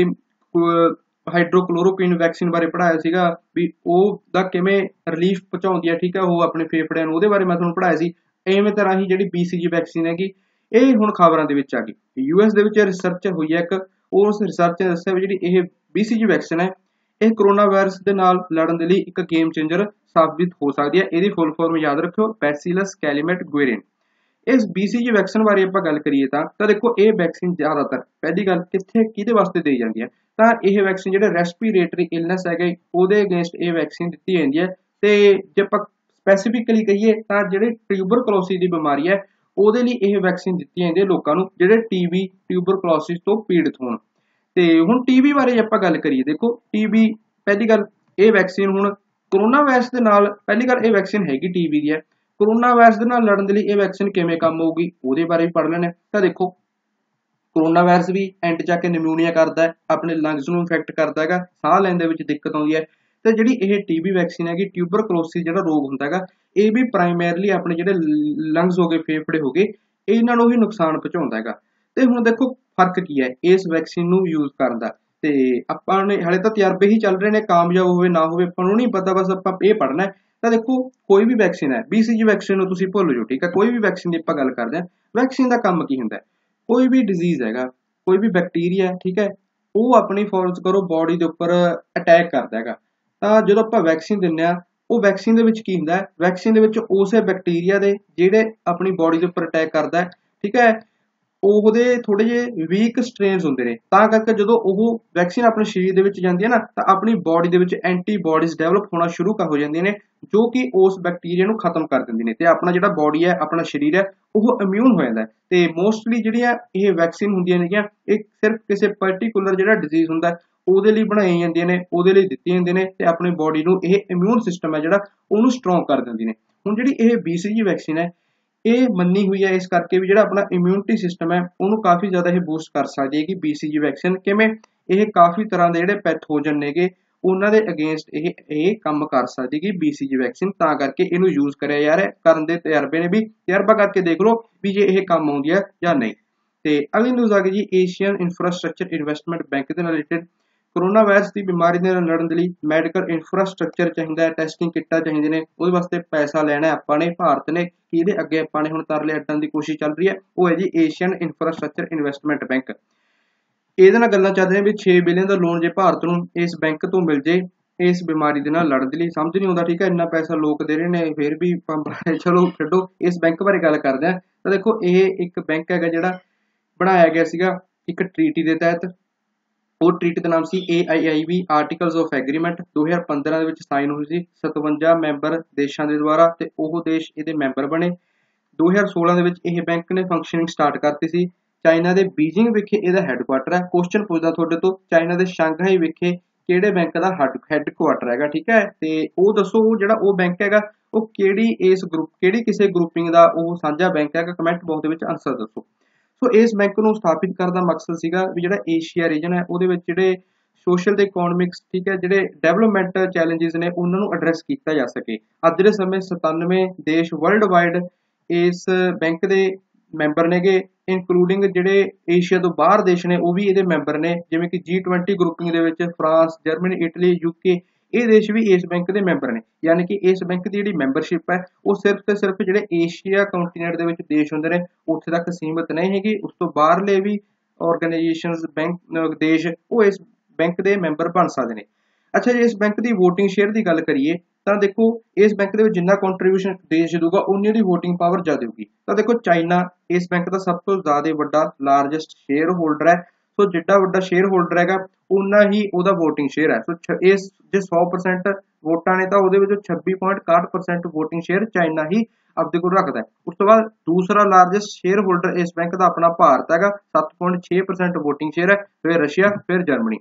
ਹਾਈਡਰੋਕਲੋਰੋਕੁਇਨ ਵੈਕਸੀਨ ਬਾਰੇ ਪੜ੍ਹਾਇਆ ਸੀਗਾ ਵੀ ਉਹ ਦਾ ਕਿਵੇਂ ਰਿਲੀਫ ਪਹੁੰਚਾਉਂਦੀ ਹੈ। ਠੀਕ ਹੈ, ਉਹ ਆਪਣੇ ਫੇਫੜਿਆਂ ਨੂੰ, ਉਹਦੇ ਬਾਰੇ ਮੈਂ ਤੁਹਾਨੂੰ ਪੜ੍ਹਾਇਆ ਸੀ। ਇਵੇਂ ਤਰ੍ਹਾਂ ਹੀ ਜਿਹੜੀ ਬੀ ਸੀ ਜੀ ਵੈਕਸੀਨ ਹੈਗੀ ਇਹ ਹੁਣ ਖਬਰਾਂ ਦੇ ਵਿੱਚ ਆ ਗਈ। ਯੂ ਐਸ ਦੇ ਵਿੱਚ ਰਿਸਰਚ ਹੋਈ ਹੈ ਇੱਕ, ਉਸ ਰਿਸਰਚ ਨੇ ਦੱਸਿਆ ਵੀ ਜਿਹੜੀ ਇਹ ਬੀ ਸੀ ਜੀ ਵੈਕਸੀਨ ਹੈ ਇਹ ਕੋਰੋਨਾ ਵਾਇਰਸ ਦੇ ਨਾਲ ਲੜਨ ਦੇ ਲਈ ਇੱਕ ਗੇਮ ਚੇਂਜਰ ਸਾਬਿਤ ਹੋ ਸਕਦੀ ਹੈ। ਇਹਦੀ ਫੁੱਲ ਫਾਰਮ ਯਾਦ ਰੱਖਿਓ, ਬੈਸੀਲਸ ਕੈਲੀਮੈਟ ਗੁਏਰਿਨ। ਇਸ ਬੀ ਸੀ ਜੀ ਵੈਕਸੀਨ ਬਾਰੇ ਆਪਾਂ ਗੱਲ ਕਰੀਏ ਤਾਂ ਤਾਂ ਦੇਖੋ ਇਹ ਵੈਕਸੀਨ ਜ਼ਿਆਦਾਤਰ ਪਹਿਲੀ ਗੱਲ ਕਿੱਥੇ ਕਿਹਦੇ ਵਾਸਤੇ ਦੇਈ ਜਾਂਦੀ ਹੈ, ਤਾਂ ਇਹ ਵੈਕਸੀਨ ਜਿਹੜੇ ਰੈਸਪੀਰੇਟਰੀ ਇਲਨੈਸ ਹੈਗੇ ਉਹਦੇ ਅਗੇਂਸਟ ਇਹ ਵੈਕਸੀਨ ਦਿੱਤੀ ਜਾਂਦੀ ਹੈ। ਤੇ ਜੇ ਆਪਾਂ ਸਪੈਸੀਫਿਕਲੀ ਕਹੀਏ ਤਾਂ ਜਿਹੜੇ ਟਿਊਬਰਕਲੋਸਿਸ ਦੀ ਬਿਮਾਰੀ ਹੈ ਉਹਦੇ ਲਈ ਇਹ ਵੈਕਸੀਨ ਦਿੱਤੀ ਜਾਂਦੀ ਹੈ ਲੋਕਾਂ ਨੂੰ ਜਿਹੜੇ ਟੀਬੀ ਟਿਊਬਰਕਲੋਸਿਸ ਤੋਂ ਪੀੜਿਤ ਹੋਣ। ਤੇ ਹੁਣ ਟੀਬੀ ਬਾਰੇ ਜੇ ਆਪਾਂ ਗੱਲ ਕਰੀਏ, ਦੇਖੋ ਟੀਬੀ ਪਹਿਲੀ ਗੱਲ ਇਹ ਵੈਕਸੀਨ ਹੁਣ ਕੋਰੋਨਾ ਵਾਇਰਸ ਦੇ ਨਾਲ, ਪਹਿਲੀ ਗੱਲ ਇਹ ਵੈਕਸੀਨ ਹੈਗੀ ਟੀਬੀ ਦੀ ਹੈ। ਕੋਰੋਨਾ ਵਾਇਰਸ ਦੇ ਨਾਲ ਲੜਨ ਦੇ ਲਈ ਇਹ ਵੈਕਸੀਨ ਕਿਵੇਂ ਕੰਮ ਹੋਊਗੀ ਉਹਦੇ ਬਾਰੇ ਵੀ ਪੜ੍ਹ ਲੈਣੇ। ਤਾਂ ਦੇਖੋ ਕੋਰੋਨਾ ਵਾਇਰਸ ਵੀ ਐਂਡ ਜਾ ਕੇ ਨਿਮੋਨੀਆ ਕਰਦਾ ਹੈ, ਆਪਣੇ ਲੰਗਸ ਨੂੰ ਇਨਫੈਕਟ ਕਰਦਾ ਹੈਗਾ, ਸਾਹ ਲੈਣ ਦੇ ਵਿੱਚ ਦਿੱਕਤ ਆਉਂਦੀ ਹੈ। ਤੇ ਜਿਹੜੀ ਇਹ ਟੀਬੀ ਵੈਕਸੀਨ ਹੈਗੀ ਟਿਊਬਰਕਲੋਸਿਸ ਜਿਹੜਾ ਰੋਗ ਹੁੰਦਾ ਹੈਗਾ ਇਹ ਵੀ ਪ੍ਰਾਇਮਰੀਲੀ ਆਪਣੇ ਜਿਹੜੇ ਲੰਗਸ ਹੋ ਗਏ, ਫੇਫੜੇ ਹੋ ਗਏ, ਇਹਨਾਂ ਨੂੰ ਹੀ ਨੁਕਸਾਨ ਪਹੁੰਚਾਉਂਦਾ ਹੈਗਾ। ਤੇ ਹੁਣ ਦੇਖੋ ਫਰਕ ਕੀ ਹੈ ਇਸ ਵੈਕਸੀਨ ਨੂੰ ਯੂਜ਼ ਕਰਨ ਦਾ। ਤੇ ਆਪਾਂ ਨੇ ਹਾਲੇ ਤਾਂ ਤਜਰਬੇ ਹੀ ਚੱਲ ਰਹੇ ਨੇ, ਕਾਮਯਾਬ ਹੋਵੇ ਨਾ ਹੋਵੇ ਆਪਾਂ ਨੂੰ ਨਹੀਂ ਪਤਾ, ਬਸ ਆਪਾਂ ਇਹ ਪੜ੍ਹਨਾ ਹੈ। ਤਾਂ ਦੇਖੋ ਕੋਈ ਵੀ ਵੈਕਸੀਨ ਹੈ, ਬੀ ਸੀ ਜੀ ਵੈਕਸੀਨ ਨੂੰ ਤੁਸੀਂ ਭੁੱਲ ਜਾਓ। ਠੀਕ ਹੈ, ਕੋਈ ਵੀ ਵੈਕਸੀਨ ਦੀ ਆਪਾਂ ਗੱਲ ਕਰਦੇ ਹਾਂ, ਵੈਕਸੀਨ ਦਾ ਕੰਮ ਕੀ ਹੁੰਦਾ, ਕੋਈ ਵੀ ਡਿਜ਼ੀਜ਼ ਹੈਗਾ, ਕੋਈ ਵੀ ਬੈਕਟੀਰੀਆ, ਠੀਕ ਹੈ, ਉਹ ਆਪਣੀ ਫੋਰਸ ਕਰੋ ਬੋਡੀ ਦੇ ਉੱਪਰ ਅਟੈਕ ਕਰਦਾ ਹੈਗਾ। ਤਾਂ ਜਦੋਂ ਆਪਾਂ ਵੈਕਸੀਨ ਦਿੰਦੇ ਹਾਂ ਉਹ ਵੈਕਸੀਨ ਦੇ ਵਿੱਚ ਕੀ ਹੁੰਦਾ ਹੈ, ਵੈਕਸੀਨ ਦੇ ਵਿੱਚ ਉਸੇ ਬੈਕਟੀਰੀਆ ਦੇ ਜਿਹੜੇ ਆਪਣੀ ਬੋਡੀ ਦੇ ਉੱਪਰ ਅਟੈਕ ਕਰਦਾ ਹੈ, ਠੀਕ ਹੈ, ਉਹਦੇ ਥੋੜੇ ਜਿਹੇ ਵੀਕ ਸਟ੍ਰੇਨਸ ਹੁੰਦੇ ਨੇ। ਤਾਂ ਕਰਕੇ ਜਦੋਂ ਉਹ ਵੈਕਸੀਨ ਆਪਣੇ ਸਰੀਰ ਦੇ ਵਿੱਚ ਜਾਂਦੀ ਹੈ ਨਾ ਤਾਂ ਆਪਣੀ ਬੋਡੀ ਦੇ ਵਿੱਚ ਐਂਟੀਬੋਡੀਜ਼ ਡਿਵੈਲਪ ਹੋਣਾ ਸ਼ੁਰੂ ਹੋ ਜਾਂਦੀਆਂ ਨੇ ਜੋ ਕਿ ਉਸ ਬੈਕਟੀਰੀਆ ਨੂੰ ਖਤਮ ਕਰ ਦਿੰਦੀ ਨੇ। ਤੇ ਆਪਣਾ ਜਿਹੜਾ ਬੋਡੀ ਹੈ, ਆਪਣਾ ਸਰੀਰ ਹੈ, ਉਹ ਇਮਿਊਨ ਹੋ ਜਾਂਦਾ ਹੈ। ਤੇ ਮੋਸਟਲੀ ਜਿਹੜੀਆਂ ਇਹ ਵੈਕਸੀਨ ਹੁੰਦੀਆਂ ਨੇਗੀਆਂ ਇਹ ਸਿਰਫ ਕਿਸੇ ਪਰਟੀਕੂਲਰ ਜਿਹੜਾ ਡਿਜ਼ੀਜ਼ ਹੁੰਦਾ ਉਹਦੇ ਲਈ ਬਣਾਈਆਂ ਜਾਂਦੀਆਂ ਨੇ, ਉਹਦੇ ਲਈ ਦਿੱਤੀਆਂ ਜਾਂਦੀਆਂ ਨੇ ਤੇ ਆਪਣੀ ਬੋਡੀ ਨੂੰ ਇਹ ਇਮਿਊਨ ਸਿਸਟਮ ਹੈ ਜਿਹੜਾ ਉਹਨੂੰ ਸਟਰੋਂਗ ਕਰ ਦਿੰਦੀ ਨੇ। ਹੁਣ ਜਿਹੜੀ ਇਹ ਬੀ ਸੀ ਜੀ ਵੈਕਸੀਨ ਹੈ ਇਹ ਮੰਨੀ ਹੋਈ ਹੈ ਇਸ ਕਰਕੇ ਵੀ ਜਿਹੜਾ ਆਪਣਾ ਇਮਿਊਨਿਟੀ ਸਿਸਟਮ ਹੈ ਉਹਨੂੰ ਕਾਫੀ ਜ਼ਿਆਦਾ ਇਹ ਬੂਸਟ ਕਰ ਸਕਦੀ ਹੈ ਕਿ ਬੀ ਸੀ ਜੀ ਵੈਕਸੀਨ ਕਿਵੇਂ, ਇਹ ਕਾਫੀ ਤਰ੍ਹਾਂ ਦੇ ਜਿਹੜੇ ਪੈਥੋਜਨ ਨੇਗੇ ਉਹਨਾਂ ਦੇ ਅਗੇਂਸਟ ਇਹ ਇਹ ਕੰਮ ਕਰ ਸਕਦੀ ਕਿ ਬੀਸੀਜੀ ਵੈਕਸੀਨ, ਤਾਂ ਕਰਕੇ ਇਹਨੂੰ ਯੂਜ਼ ਕਰਿਆ ਜਾ ਰਿਹਾ। ਕਰਨ ਦੇ ਤਜਰਬੇ ਨੇ ਵੀ, ਤਜਰਬਾ ਕਰਕੇ ਦੇਖ ਲਓ ਵੀ ਜੇ ਇਹ ਕੰਮ ਆਉਂਦੀ ਹੈ ਜਾਂ ਨਹੀਂ। ਤੇ ਅਗਲੀ ਨਿਊਜ਼ ਆ ਗਈ ਜੀ ਏਸ਼ੀਅਨ ਇਨਫਰਾਸਟ੍ਰਕਚਰ ਇਨਵੈਸਟਮੈਂਟ ਬੈਂਕ ਦੇ ਨਾਲ ਰਿਲੇਟਡ। ਕੋਰੋਨਾ ਵਾਇਰਸ ਦੀ ਬਿਮਾਰੀ ਦੇ ਨਾਲ ਲੜਨ ਦੇ ਲਈ ਮੈਡੀਕਲ ਇਨਫਰਾਸਟ੍ਰਕਚਰ ਚਾਹੀਦਾ ਹੈ, ਟੈਸਟਿੰਗ ਕਿੱਟਾਂ ਚਾਹੀਦੀਆਂ ਨੇ, ਉਹਦੇ ਵਾਸਤੇ ਪੈਸਾ ਲੈਣਾ ਆਪਾਂ ਨੇ, ਭਾਰਤ ਨੇ, ਕਿ ਇਹਦੇ ਅੱਗੇ ਆਪਾਂ ਨੇ ਹੁਣ ਤਰਲੇ ਅੱਡਣ ਦੀ ਕੋਸ਼ਿਸ਼ ਚੱਲ ਰਹੀ ਹੈ। ਉਹ ਹੈ ਜੀ ਏਸ਼ੀਅਨ ਇਨਫਰਾਸਟ੍ਰਕਚਰ ਇਨਵੈਸਟਮੈਂਟ ਬੈਂਕ। ਇਹਦੇ ਨਾਲ ਗੱਲਾਂ ਚੱਲ ਰਹੀਆਂ ਵੀ ਛੇ ਬਿਲੀਅਨ ਦਾ ਲੋਨ ਜੇ ਭਾਰਤ ਨੂੰ ਇਸ ਬੈਂਕ ਤੋਂ ਮਿਲ ਜੇ ਇਸ ਬਿਮਾਰੀ ਦੇ ਨਾਲ ਲੜਨ ਦੇ ਲਈ। ਸਮਝ ਨਹੀਂ ਆਉਂਦਾ, ਠੀਕ ਹੈ, ਇੰਨਾ ਪੈਸਾ ਲੋਕ ਦੇ ਰਹੇ ਨੇ ਫਿਰ ਵੀ ਚਲੋ ਛੱਡੋ, ਇਸ ਬੈਂਕ ਬਾਰੇ ਗੱਲ ਕਰਦੇ ਹਾਂ। ਤਾਂ ਦੇਖੋ ਇਹ ਇੱਕ ਬੈਂਕ ਹੈਗਾ ਜਿਹੜਾ ਬਣਾਇਆ ਗਿਆ ਸੀਗਾ ਇੱਕ ਟਰੀਟੀ ਦੇ ਤਹਿਤ। ਉਹ ਟਰੀਟੀ ਦਾ ਨਾਮ ਸੀ A I I B articles of agreement. ਦੋ ਹਜ਼ਾਰ ਪੰਦਰਾਂ ਦੇ ਵਿੱਚ ਸਾਈਨ ਹੋਈ ਸੀ ਸਤਵੰਜਾ ਮੈਂਬਰ ਦੇਸ਼ਾਂ ਦੇ ਦੁਆਰਾ, ਤੇ ਉਹ ਦੇਸ਼ ਇਹਦੇ ਮੈਂਬਰ ਬਣੇ। ਦੋ ਹਜ਼ਾਰ ਸੋਲਾਂ ਦੇ ਵਿੱਚ ਇਹ ਬੈਂਕ ਨੇ ਫੰਕਸ਼ਨਿੰਗ ਸਟਾਰਟ ਕਰਤੀ ਸੀ। ਚਾਈਨਾ ਦੇ ਬੀਜਿੰਗ ਵਿਖੇ ਇਹਦਾ ਹੈੱਡਕੁਆਟਰ ਹੈ। ਕੁਐਸਚਨ ਪੁੱਛਦਾ ਤੁਹਾਡੇ ਤੋਂ, ਚਾਈਨਾ ਦੇ ਸ਼ੰਘਾਈ ਵਿਖੇ ਕਿਹੜੇ ਬੈਂਕ ਦਾ ਹੈੱਡਕੁਆਟਰ ਹੈਗਾ, ਠੀਕ ਹੈ, ਤੇ ਉਹ ਦੱਸੋ ਉਹ ਜਿਹੜਾ ਉਹ ਬੈਂਕ ਹੈਗਾ ਉਹ ਕਿਹੜੀ ਇਸ ਗਰੁੱਪ ਕਿਹੜੀ ਕਿਸੇ ਗਰੁੱਪਿੰਗ ਦਾ ਉਹ ਸਾਂਝਾ ਬੈਂਕ ਹੈਗਾ। ਕਮੈਂਟ ਬਾਕਸ ਦੇ ਵਿੱਚ ਆਨਸਰ ਦੱਸੋ। ਸੋ ਇਸ ਬੈਂਕ ਨੂੰ ਸਥਾਪਿਤ ਕਰਨ ਦਾ ਮਕਸਦ ਸੀਗਾ ਵੀ ਜਿਹੜਾ ਏਸ਼ੀਆ ਰੀਜਨ ਹੈ ਉਹਦੇ ਵਿੱਚ ਜਿਹੜੇ ਸੋਸ਼ਲ ਤੇ ਇਕਨੋਮਿਕਸ, ਠੀਕ ਹੈ, ਜਿਹੜੇ ਡਿਵੈਲਪਮੈਂਟ ਚੈਲੰਜਸ ਨੇ ਉਹਨਾਂ ਨੂੰ ਐਡਰੈਸ ਕੀਤਾ ਜਾ ਸਕੇ। ਅੱਜ ਦੇ ਸਮੇਂ ਸਤਾਨਵੇਂ ਦੇਸ਼ ਵਰਲਡ ਵਾਈਡ ਇਸ ਬੈਂਕ ਦੇ ਮੈਂਬਰ ਨੇਗੇ, ਇਨਕਲੂਡਿੰਗ ਜਿਹੜੇ ਏਸ਼ੀਆ ਤੋਂ ਬਾਹਰ ਦੇਸ਼ ਨੇ ਉਹ ਵੀ ਇਹਦੇ ਮੈਂਬਰ ਨੇ, ਜਿਵੇਂ ਕਿ ਜੀ ਟਵੈਂਟੀ ਗਰੁੱਪਿੰਗ ਦੇ ਵਿੱਚ ਫਰਾਂਸ, ਜਰਮਨੀ, ਇਟਲੀ, ਯੂਕੇ, ਇਹ ਦੇਸ਼ ਵੀ ਇਸ ਬੈਂਕ ਦੇ ਮੈਂਬਰ ਨੇ। ਯਾਨੀ ਕਿ ਇਸ ਬੈਂਕ ਦੀ ਜਿਹੜੀ ਮੈਂਬਰਸ਼ਿਪ ਹੈ ਉਹ ਸਿਰਫ ਤੇ ਸਿਰਫ ਜਿਹੜੇ ਏਸ਼ੀਆ ਕੰਟੀਨੈਂਟ ਦੇ ਵਿੱਚ ਦੇਸ਼ ਹੁੰਦੇ ਨੇ ਉੱਥੇ ਤੱਕ ਸੀਮਿਤ ਨਹੀਂ ਹੈਗੀ, ਉਸ ਤੋਂ ਬਾਹਰਲੇ ਵੀ ਆਰਗੇਨਾਈਜੇਸ਼ਨਸ ਬੈਂਕ ਦੇਸ਼ ਉਹ ਇਸ ਬੈਂਕ ਦੇ ਮੈਂਬਰ ਬਣ ਸਕਦੇ ਨੇ। ਅੱਛਾ ਜੀ, ਇਸ ਬੈਂਕ ਦੀ ਵੋਟਿੰਗ ਸ਼ੇਅਰ ਦੀ ਗੱਲ ਕਰੀਏ ਤਾਂ ਦੇਖੋ ਇਸ ਬੈਂਕ ਦੇ ਵਿੱਚ ਜਿੰਨਾ ਕੰਟਰੀਬਿਊਸ਼ਨ ਦੇਸ਼ ਦੂਗਾ ਉਨੀ ਦੀ ਵੋਟਿੰਗ ਪਾਵਰ ਜ਼ਿਆਦਾ ਹੋਊਗੀ। ਤਾਂ ਦੇਖੋ ਚਾਈਨਾ ਇਸ ਬੈਂਕ ਦਾ ਸਭ ਤੋਂ ਜ਼ਿਆਦਾ ਵੱਡਾ ਲਾਰਜੈਸਟ ਸ਼ੇਅਰ ਹੋਲਡਰ ਹੈ। ਸੋ ਜਿੱਡਾ ਵੱਡਾ ਸ਼ੇਅਰ ਹੋਲਡਰ ਹੈਗਾ ਉਨਾ ਹੀ ਉਹਦਾ ਵੋਟਿੰਗ ਸ਼ੇਅਰ ਹੈ। ਸੋ ਇਸ ਜੇ ਸੌ ਪਰਸੈਂਟ ਵੋਟਾਂ ਨੇ ਤਾਂ ਉਹਦੇ ਵਿੱਚੋਂ ਛੱਬੀ ਪੁਆਇੰਟ ਇਕਾਹਠ ਪਰਸੈਂਟ ਵੋਟਿੰਗ ਸ਼ੇਅਰ ਚਾਈਨਾ ਹੀ ਆਪਦੇ ਕੋਲ ਰੱਖਦਾ ਹੈ। ਉਸ ਤੋਂ ਬਾਅਦ ਦੂਸਰਾ ਲਾਰਜੈਸਟ ਸ਼ੇਅਰ ਹੋਲਡਰ ਇਸ ਬੈਂਕ ਦਾ ਆਪਣਾ ਭਾਰਤ ਹੈਗਾ, ਸੱਤ ਪੁਆਇੰਟ ਛੇ ਪਰਸੈਂਟ ਵੋਟਿੰਗ ਸ਼ੇਅਰ ਹੈ, ਫਿਰ ਰਸ਼ੀਆ, ਫਿਰ ਜਰਮਨੀ।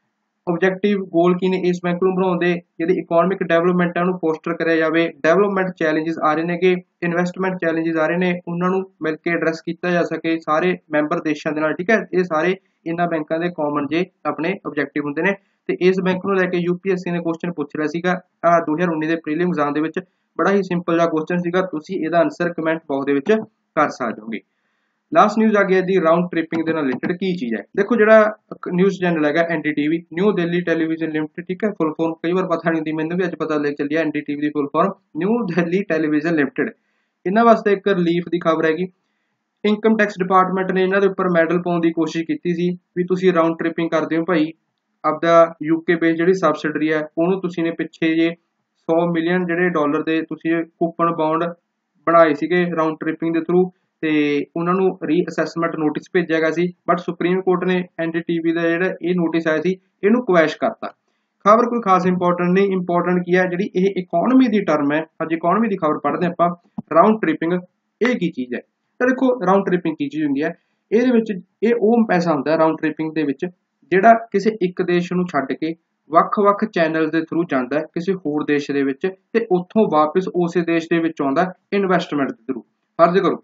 ਆਬਜੈਕਟਿਵ ਗੋਲ ਕੀ ਨੇ ਇਸ ਬੈਂਕ ਨੂੰ ਬਣਾਉਣ ਦੇ? ਜਿਹੜੀ ਇਕਨੋਮਿਕ ਡਿਵੈਲਪਮੈਂਟ ਹੈ ਉਹਨੂੰ ਫੋਸਟਰ ਕਰਿਆ ਜਾਵੇ। ਡਿਵੈਲਪਮੈਂਟ ਚੈਲੰਜਸ ਆ ਰਹੇ ਨੇਗੇ, ਇਨਵੈਸਟਮੈਂਟ ਚੈਲੰਜਸ ਆ ਰਹੇ ਨੇ, ਉਹਨਾਂ ਨੂੰ ਮਿਲ ਕੇ ਐਡਰੈਸ ਕੀਤਾ ਜਾ ਸਕੇ ਸਾਰੇ ਮੈਂਬਰ ਦੇਸ਼ਾਂ ਦੇ ਨਾਲ, ਠੀਕ ਹੈ। ਇਹ ਸਾਰੇ ਇਹਨਾਂ ਬੈਂਕਾਂ ਦੇ ਕਾਮਨ ਜੇ ਆਪਣੇ ਆਬਜੈਕਟਿਵ ਹੁੰਦੇ ਨੇ। ਤੇ ਇਸ ਬੈਂਕ ਨੂੰ ਲੈ ਕੇ ਯੂਪੀਐਸਸੀ ਨੇ ਕੁਐਸਚਨ ਪੁੱਛ ਰਿਹਾ ਸੀਗਾ ਆ ਦੋ ਹਜ਼ਾਰ ਉੱਨੀ ਦੇ ਪ੍ਰੀਲਿਮ ਐਗਜ਼ਾਮ ਦੇ ਵਿੱਚ। ਬੜਾ ਹੀ ਸਿੰਪਲ ਜਿਹਾ ਕੁਐਸਚਨ ਸੀਗਾ, ਤੁਸੀਂ ਇਹਦਾ ਆਨਸਰ ਕਮੈਂਟ ਬਾਕਸ ਦੇ ਵਿੱਚ ਕਰ ਸਕਦੇ ਹੋਗੇ। ਲਾਸਟ ਨਿਊਜ਼ ਆ ਗਿਆ ਦੀ ਰਾਉਂਡ ਟ੍ਰਿਪਿੰਗ ਦੇ ਨਾਲ ਰਿਲੇਟਡ ਕੀ ਚੀਜ਼ ਹੈ। ਦੇਖੋ ਜਿਹੜਾ ਨਿਊਜ਼ ਚੈਨਲ ਹੈਗਾ NDTV, new Delhi television limited, ਠੀਕ ਹੈ, ਫੁੱਲ ਫਾਰਮ ਕਈ ਵਾਰ ਪਤਾ ਨਹੀਂ ਹੁੰਦੀ, ਮੈਨੂੰ ਵੀ ਅੱਜ ਪਤਾ ਲੱਗ ਚੱਲਿਆ ਐਨਡੀਟੀਵੀ ਦੀ full form new Delhi television limited. ਇਹਨਾਂ ਵਾਸਤੇ ਇੱਕ ਰਿਲੀਫ ਦੀ ਖਬਰ ਹੈਗੀ। ਇਨਕਮ ਟੈਕਸ ਡਿਪਾਰਟਮੈਂਟ ਨੇ ਇਹਨਾਂ ਦੇ ਉੱਪਰ ਮੈਡਲ ਪਾਉਣ ਦੀ ਕੋਸ਼ਿਸ਼ ਕੀਤੀ ਸੀ ਵੀ ਤੁਸੀਂ ਰਾਉਂਡ ਟ੍ਰਿਪਿੰਗ ਕਰਦੇ ਹੋ ਭਾਈ, ਆਪਦਾ ਯੂਕੇ ਬੇਸ ਜਿਹੜੀ ਸਬਸਿਡਰੀ ਹੈ ਉਹਨੂੰ ਤੁਸੀਂ ਨੇ ਪਿੱਛੇ ਜੇ ਸੌ ਮਿਲੀਅਨ ਜਿਹੜੇ ਡਾਲਰ ਦੇ ਤੁਸੀਂ ਕੂਪਨ ਬੌਂਡ ਬਣਾਏ ਸੀਗੇ ਰਾਉਂਡ ਟ੍ਰਿਪਿੰਗ ਦੇ ਥਰੂ, ਤੇ ਉਹਨਾਂ ਨੂੰ ਰੀਅਸੈਸਮੈਂਟ ਨੋਟਿਸ ਭੇਜਿਆ ਗਿਆ ਸੀ। ਬਟ ਸੁਪਰੀਮ ਕੋਰਟ ਨੇ ਐਨਡੀਟੀਵੀ ਦਾ ਜਿਹੜਾ ਇਹ ਨੋਟਿਸ ਆਇਆ ਸੀ ਇਹਨੂੰ ਕੁਐਸ਼ ਕਰਤਾ। ਖਬਰ ਕੋਈ ਖਾਸ ਇੰਪੋਰਟੈਂਟ ਨਹੀਂ, ਇੰਪੋਰਟੈਂਟ ਕੀ ਹੈ ਜਿਹੜੀ ਇਹ ਇਕਨੋਮੀ ਦੀ ਟਰਮ ਹੈ, ਅੱਜ ਇਕਨੋਮੀ ਦੀ ਖਬਰ ਪੜ੍ਹਦੇ ਆਪਾਂ। ਰਾਉਂਡ ਟ੍ਰਿਪਿੰਗ ਇਹ ਕੀ ਚੀਜ਼ ਹੈ? ਤਾਂ ਦੇਖੋ ਰਾਉਂਡ ਟ੍ਰਿਪਿੰਗ ਕੀ ਚੀਜ਼ ਹੁੰਦੀ ਹੈ, ਇਹਦੇ ਵਿੱਚ ਇਹ ਉਹ ਪੈਸਾ ਹੁੰਦਾ ਹੈ ਰਾਉਂਡ ਟ੍ਰਿਪਿੰਗ ਦੇ ਵਿੱਚ ਜਿਹੜਾ ਕਿਸੇ ਇੱਕ ਦੇਸ਼ ਨੂੰ ਛੱਡ ਕੇ ਵੱਖ-ਵੱਖ ਚੈਨਲ ਦੇ ਥਰੂ ਜਾਂਦਾ ਕਿਸੇ ਹੋਰ ਦੇਸ਼ ਦੇ ਵਿੱਚ, ਤੇ ਉੱਥੋਂ ਵਾਪਸ ਉਸੇ ਦੇਸ਼ ਦੇ ਵਿੱਚ ਆਉਂਦਾ ਇਨਵੈਸਟਮੈਂਟ ਦੇ ਥਰੂ। ਫਰਜ਼ ਕਰੋ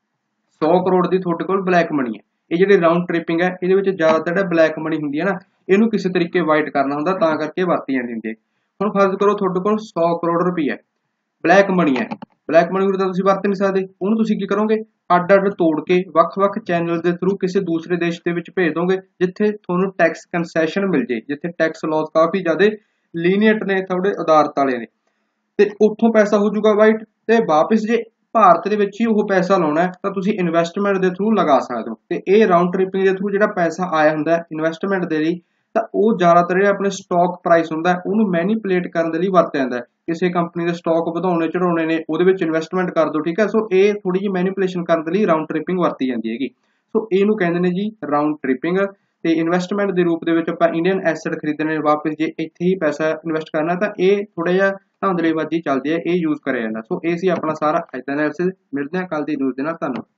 ਸੌ ਕਰੋੜ ਦੀ ਤੁਹਾਡੇ ਕੋਲ ਬਲੈਕ ਮਨੀ ਹੈ, ਇਹ ਜਿਹੜੀ ਰਾਉਂਡ ਟ੍ਰਿਪਿੰਗ ਹੈ ਇਹਦੇ ਵਿੱਚ ਜ਼ਿਆਦਾਤਰ ਜਿਹੜਾ ਬਲੈਕ ਮਨੀ ਹੁੰਦੀ ਹੈ ਨਾ, ਇਹਨੂੰ ਕਿਸੇ ਤਰੀਕੇ ਵਾਈਟ ਕਰਨਾ ਹੁੰਦਾ, ਤਾਂ ਕਰਕੇ ਵਰਤੀ ਜਾਂਦੀ ਹੁੰਦੀ ਹੈ। ਹੁਣ ਫਰਜ਼ ਕਰੋ ਤੁਹਾਡੇ ਕੋਲ ਸੌ ਕਰੋੜ ਰੁਪਈਆ ਬਲੈਕ ਮਨੀ ਹੈ, ਬਲੈਕ ਮਨੀ ਤਾਂ ਤੁਸੀਂ ਵਰਤ ਨਹੀਂ ਸਕਦੇ, ਉਹਨੂੰ ਤੁਸੀਂ ਕੀ ਕਰੋਗੇ ਅੱਡ ਅੱਡ ਤੋੜ ਕੇ ਵੱਖ-ਵੱਖ ਚੈਨਲ ਦੇ ਥਰੂ ਕਿਸੇ ਦੂਸਰੇ ਦੇਸ਼ ਦੇ ਵਿੱਚ ਭੇਜ ਦੋਗੇ ਜਿੱਥੇ ਤੁਹਾਨੂੰ ਟੈਕਸ ਕੰਸੈਸ਼ਨ ਮਿਲ ਜੇ, ਜਿੱਥੇ ਟੈਕਸ ਲਾਸ ਕਾਫੀ ਜ਼ਿਆਦਾ ਲੀਨੀਅੰਟ ਨੇ, ਥੋੜੇ ਉਦਾਰਤ ਵਾਲੇ ਨੇ, ਤੇ ਉੱਥੋਂ ਪੈਸਾ ਹੋ ਜਾਊਗਾ ਵਾਈਟ। ਤੇ ਵਾਪਸ ਜੇ ਭਾਰਤ ਦੇ ਵਿੱਚ ਹੀ ਉਹ ਪੈਸਾ ਲਾਉਣਾ ਹੈ ਤਾਂ ਤੁਸੀਂ ਇਨਵੈਸਟਮੈਂਟ ਦੇ ਥਰੂ ਲਗਾ ਸਕਦੇ ਹੋ। ਤੇ ਇਹ ਰਾਉਂਡ ਟ੍ਰਿਪਿੰਗ ਦੇ ਥਰੂ ਜਿਹੜਾ ਪੈਸਾ ਆਇਆ ਹੁੰਦਾ ਇਨਵੈਸਟਮੈਂਟ ਦੇ ਲਈ, ਤਾਂ ਉਹ ਜ਼ਿਆਦਾਤਰ ਜਿਹੜਾ ਆਪਣੇ ਸਟਾਕ ਪ੍ਰਾਈਸ ਹੁੰਦਾ ਉਹਨੂੰ ਮੈਨੀਪੂਲੇਟ ਕਰਨ ਦੇ ਲਈ ਵਰਤਿਆ ਜਾਂਦਾ ਹੈ। ਕਿਸੇ ਕੰਪਨੀ ਦੇ ਸਟਾਕ ਵਧਾਉਣੇ ਚੜਾਉਣੇ ਨੇ ਉਹਦੇ ਵਿੱਚ ਇਨਵੈਸਟਮੈਂਟ ਕਰ ਦਿਓ, ਠੀਕ ਹੈ। ਸੋ ਇਹ ਥੋੜੀ ਜਿਹੀ ਮੈਨੀਪੂਲੇਸ਼ਨ ਕਰਨ ਦੇ ਲਈ ਰਾਉਂਡ ਟ੍ਰਿਪਿੰਗ ਵਰਤੀ ਜਾਂਦੀ ਹੈਗੀ। ਸੋ ਇਹਨੂੰ ਕਹਿੰਦੇ ਨੇ ਜੀ ਰਾਉਂਡ ਟ੍ਰਿਪਿੰਗ। ਤੇ ਇਨਵੈਸਟਮੈਂਟ ਦੇ ਰੂਪ ਦੇ ਵਿੱਚ ਆਪਾਂ ਇੰਡੀਅਨ ਐਸੈਟ ਖਰੀਦਣੇ ਵਾਪਸ ਜੇ ਇੱਥੇ ਹੀ ਪੈਸਾ ਇਨਵੈਸਟ ਕਰਨਾ, ਤਾਂ ਇਹ ਥੋੜਾ ਜਿਹਾ ਧਾਂਦਲੇਬਾਜ਼ੀ ਚੱਲਦੀ ਹੈ, ਇਹ ਯੂਜ਼ ਕਰਿਆ ਜਾਂਦਾ। ਸੋ ਇਹ ਸੀ ਆਪਣਾ ਸਾਰਾ ਅੱਜ ਦਾ ਐਨਾਲਿਸਿਸ। ਮਿਲਦੇ ਹਾਂ ਕੱਲ ਦੀ ਨਿਊਜ਼ ਦੇ ਨਾਲ, ਧੰਨਵਾਦ।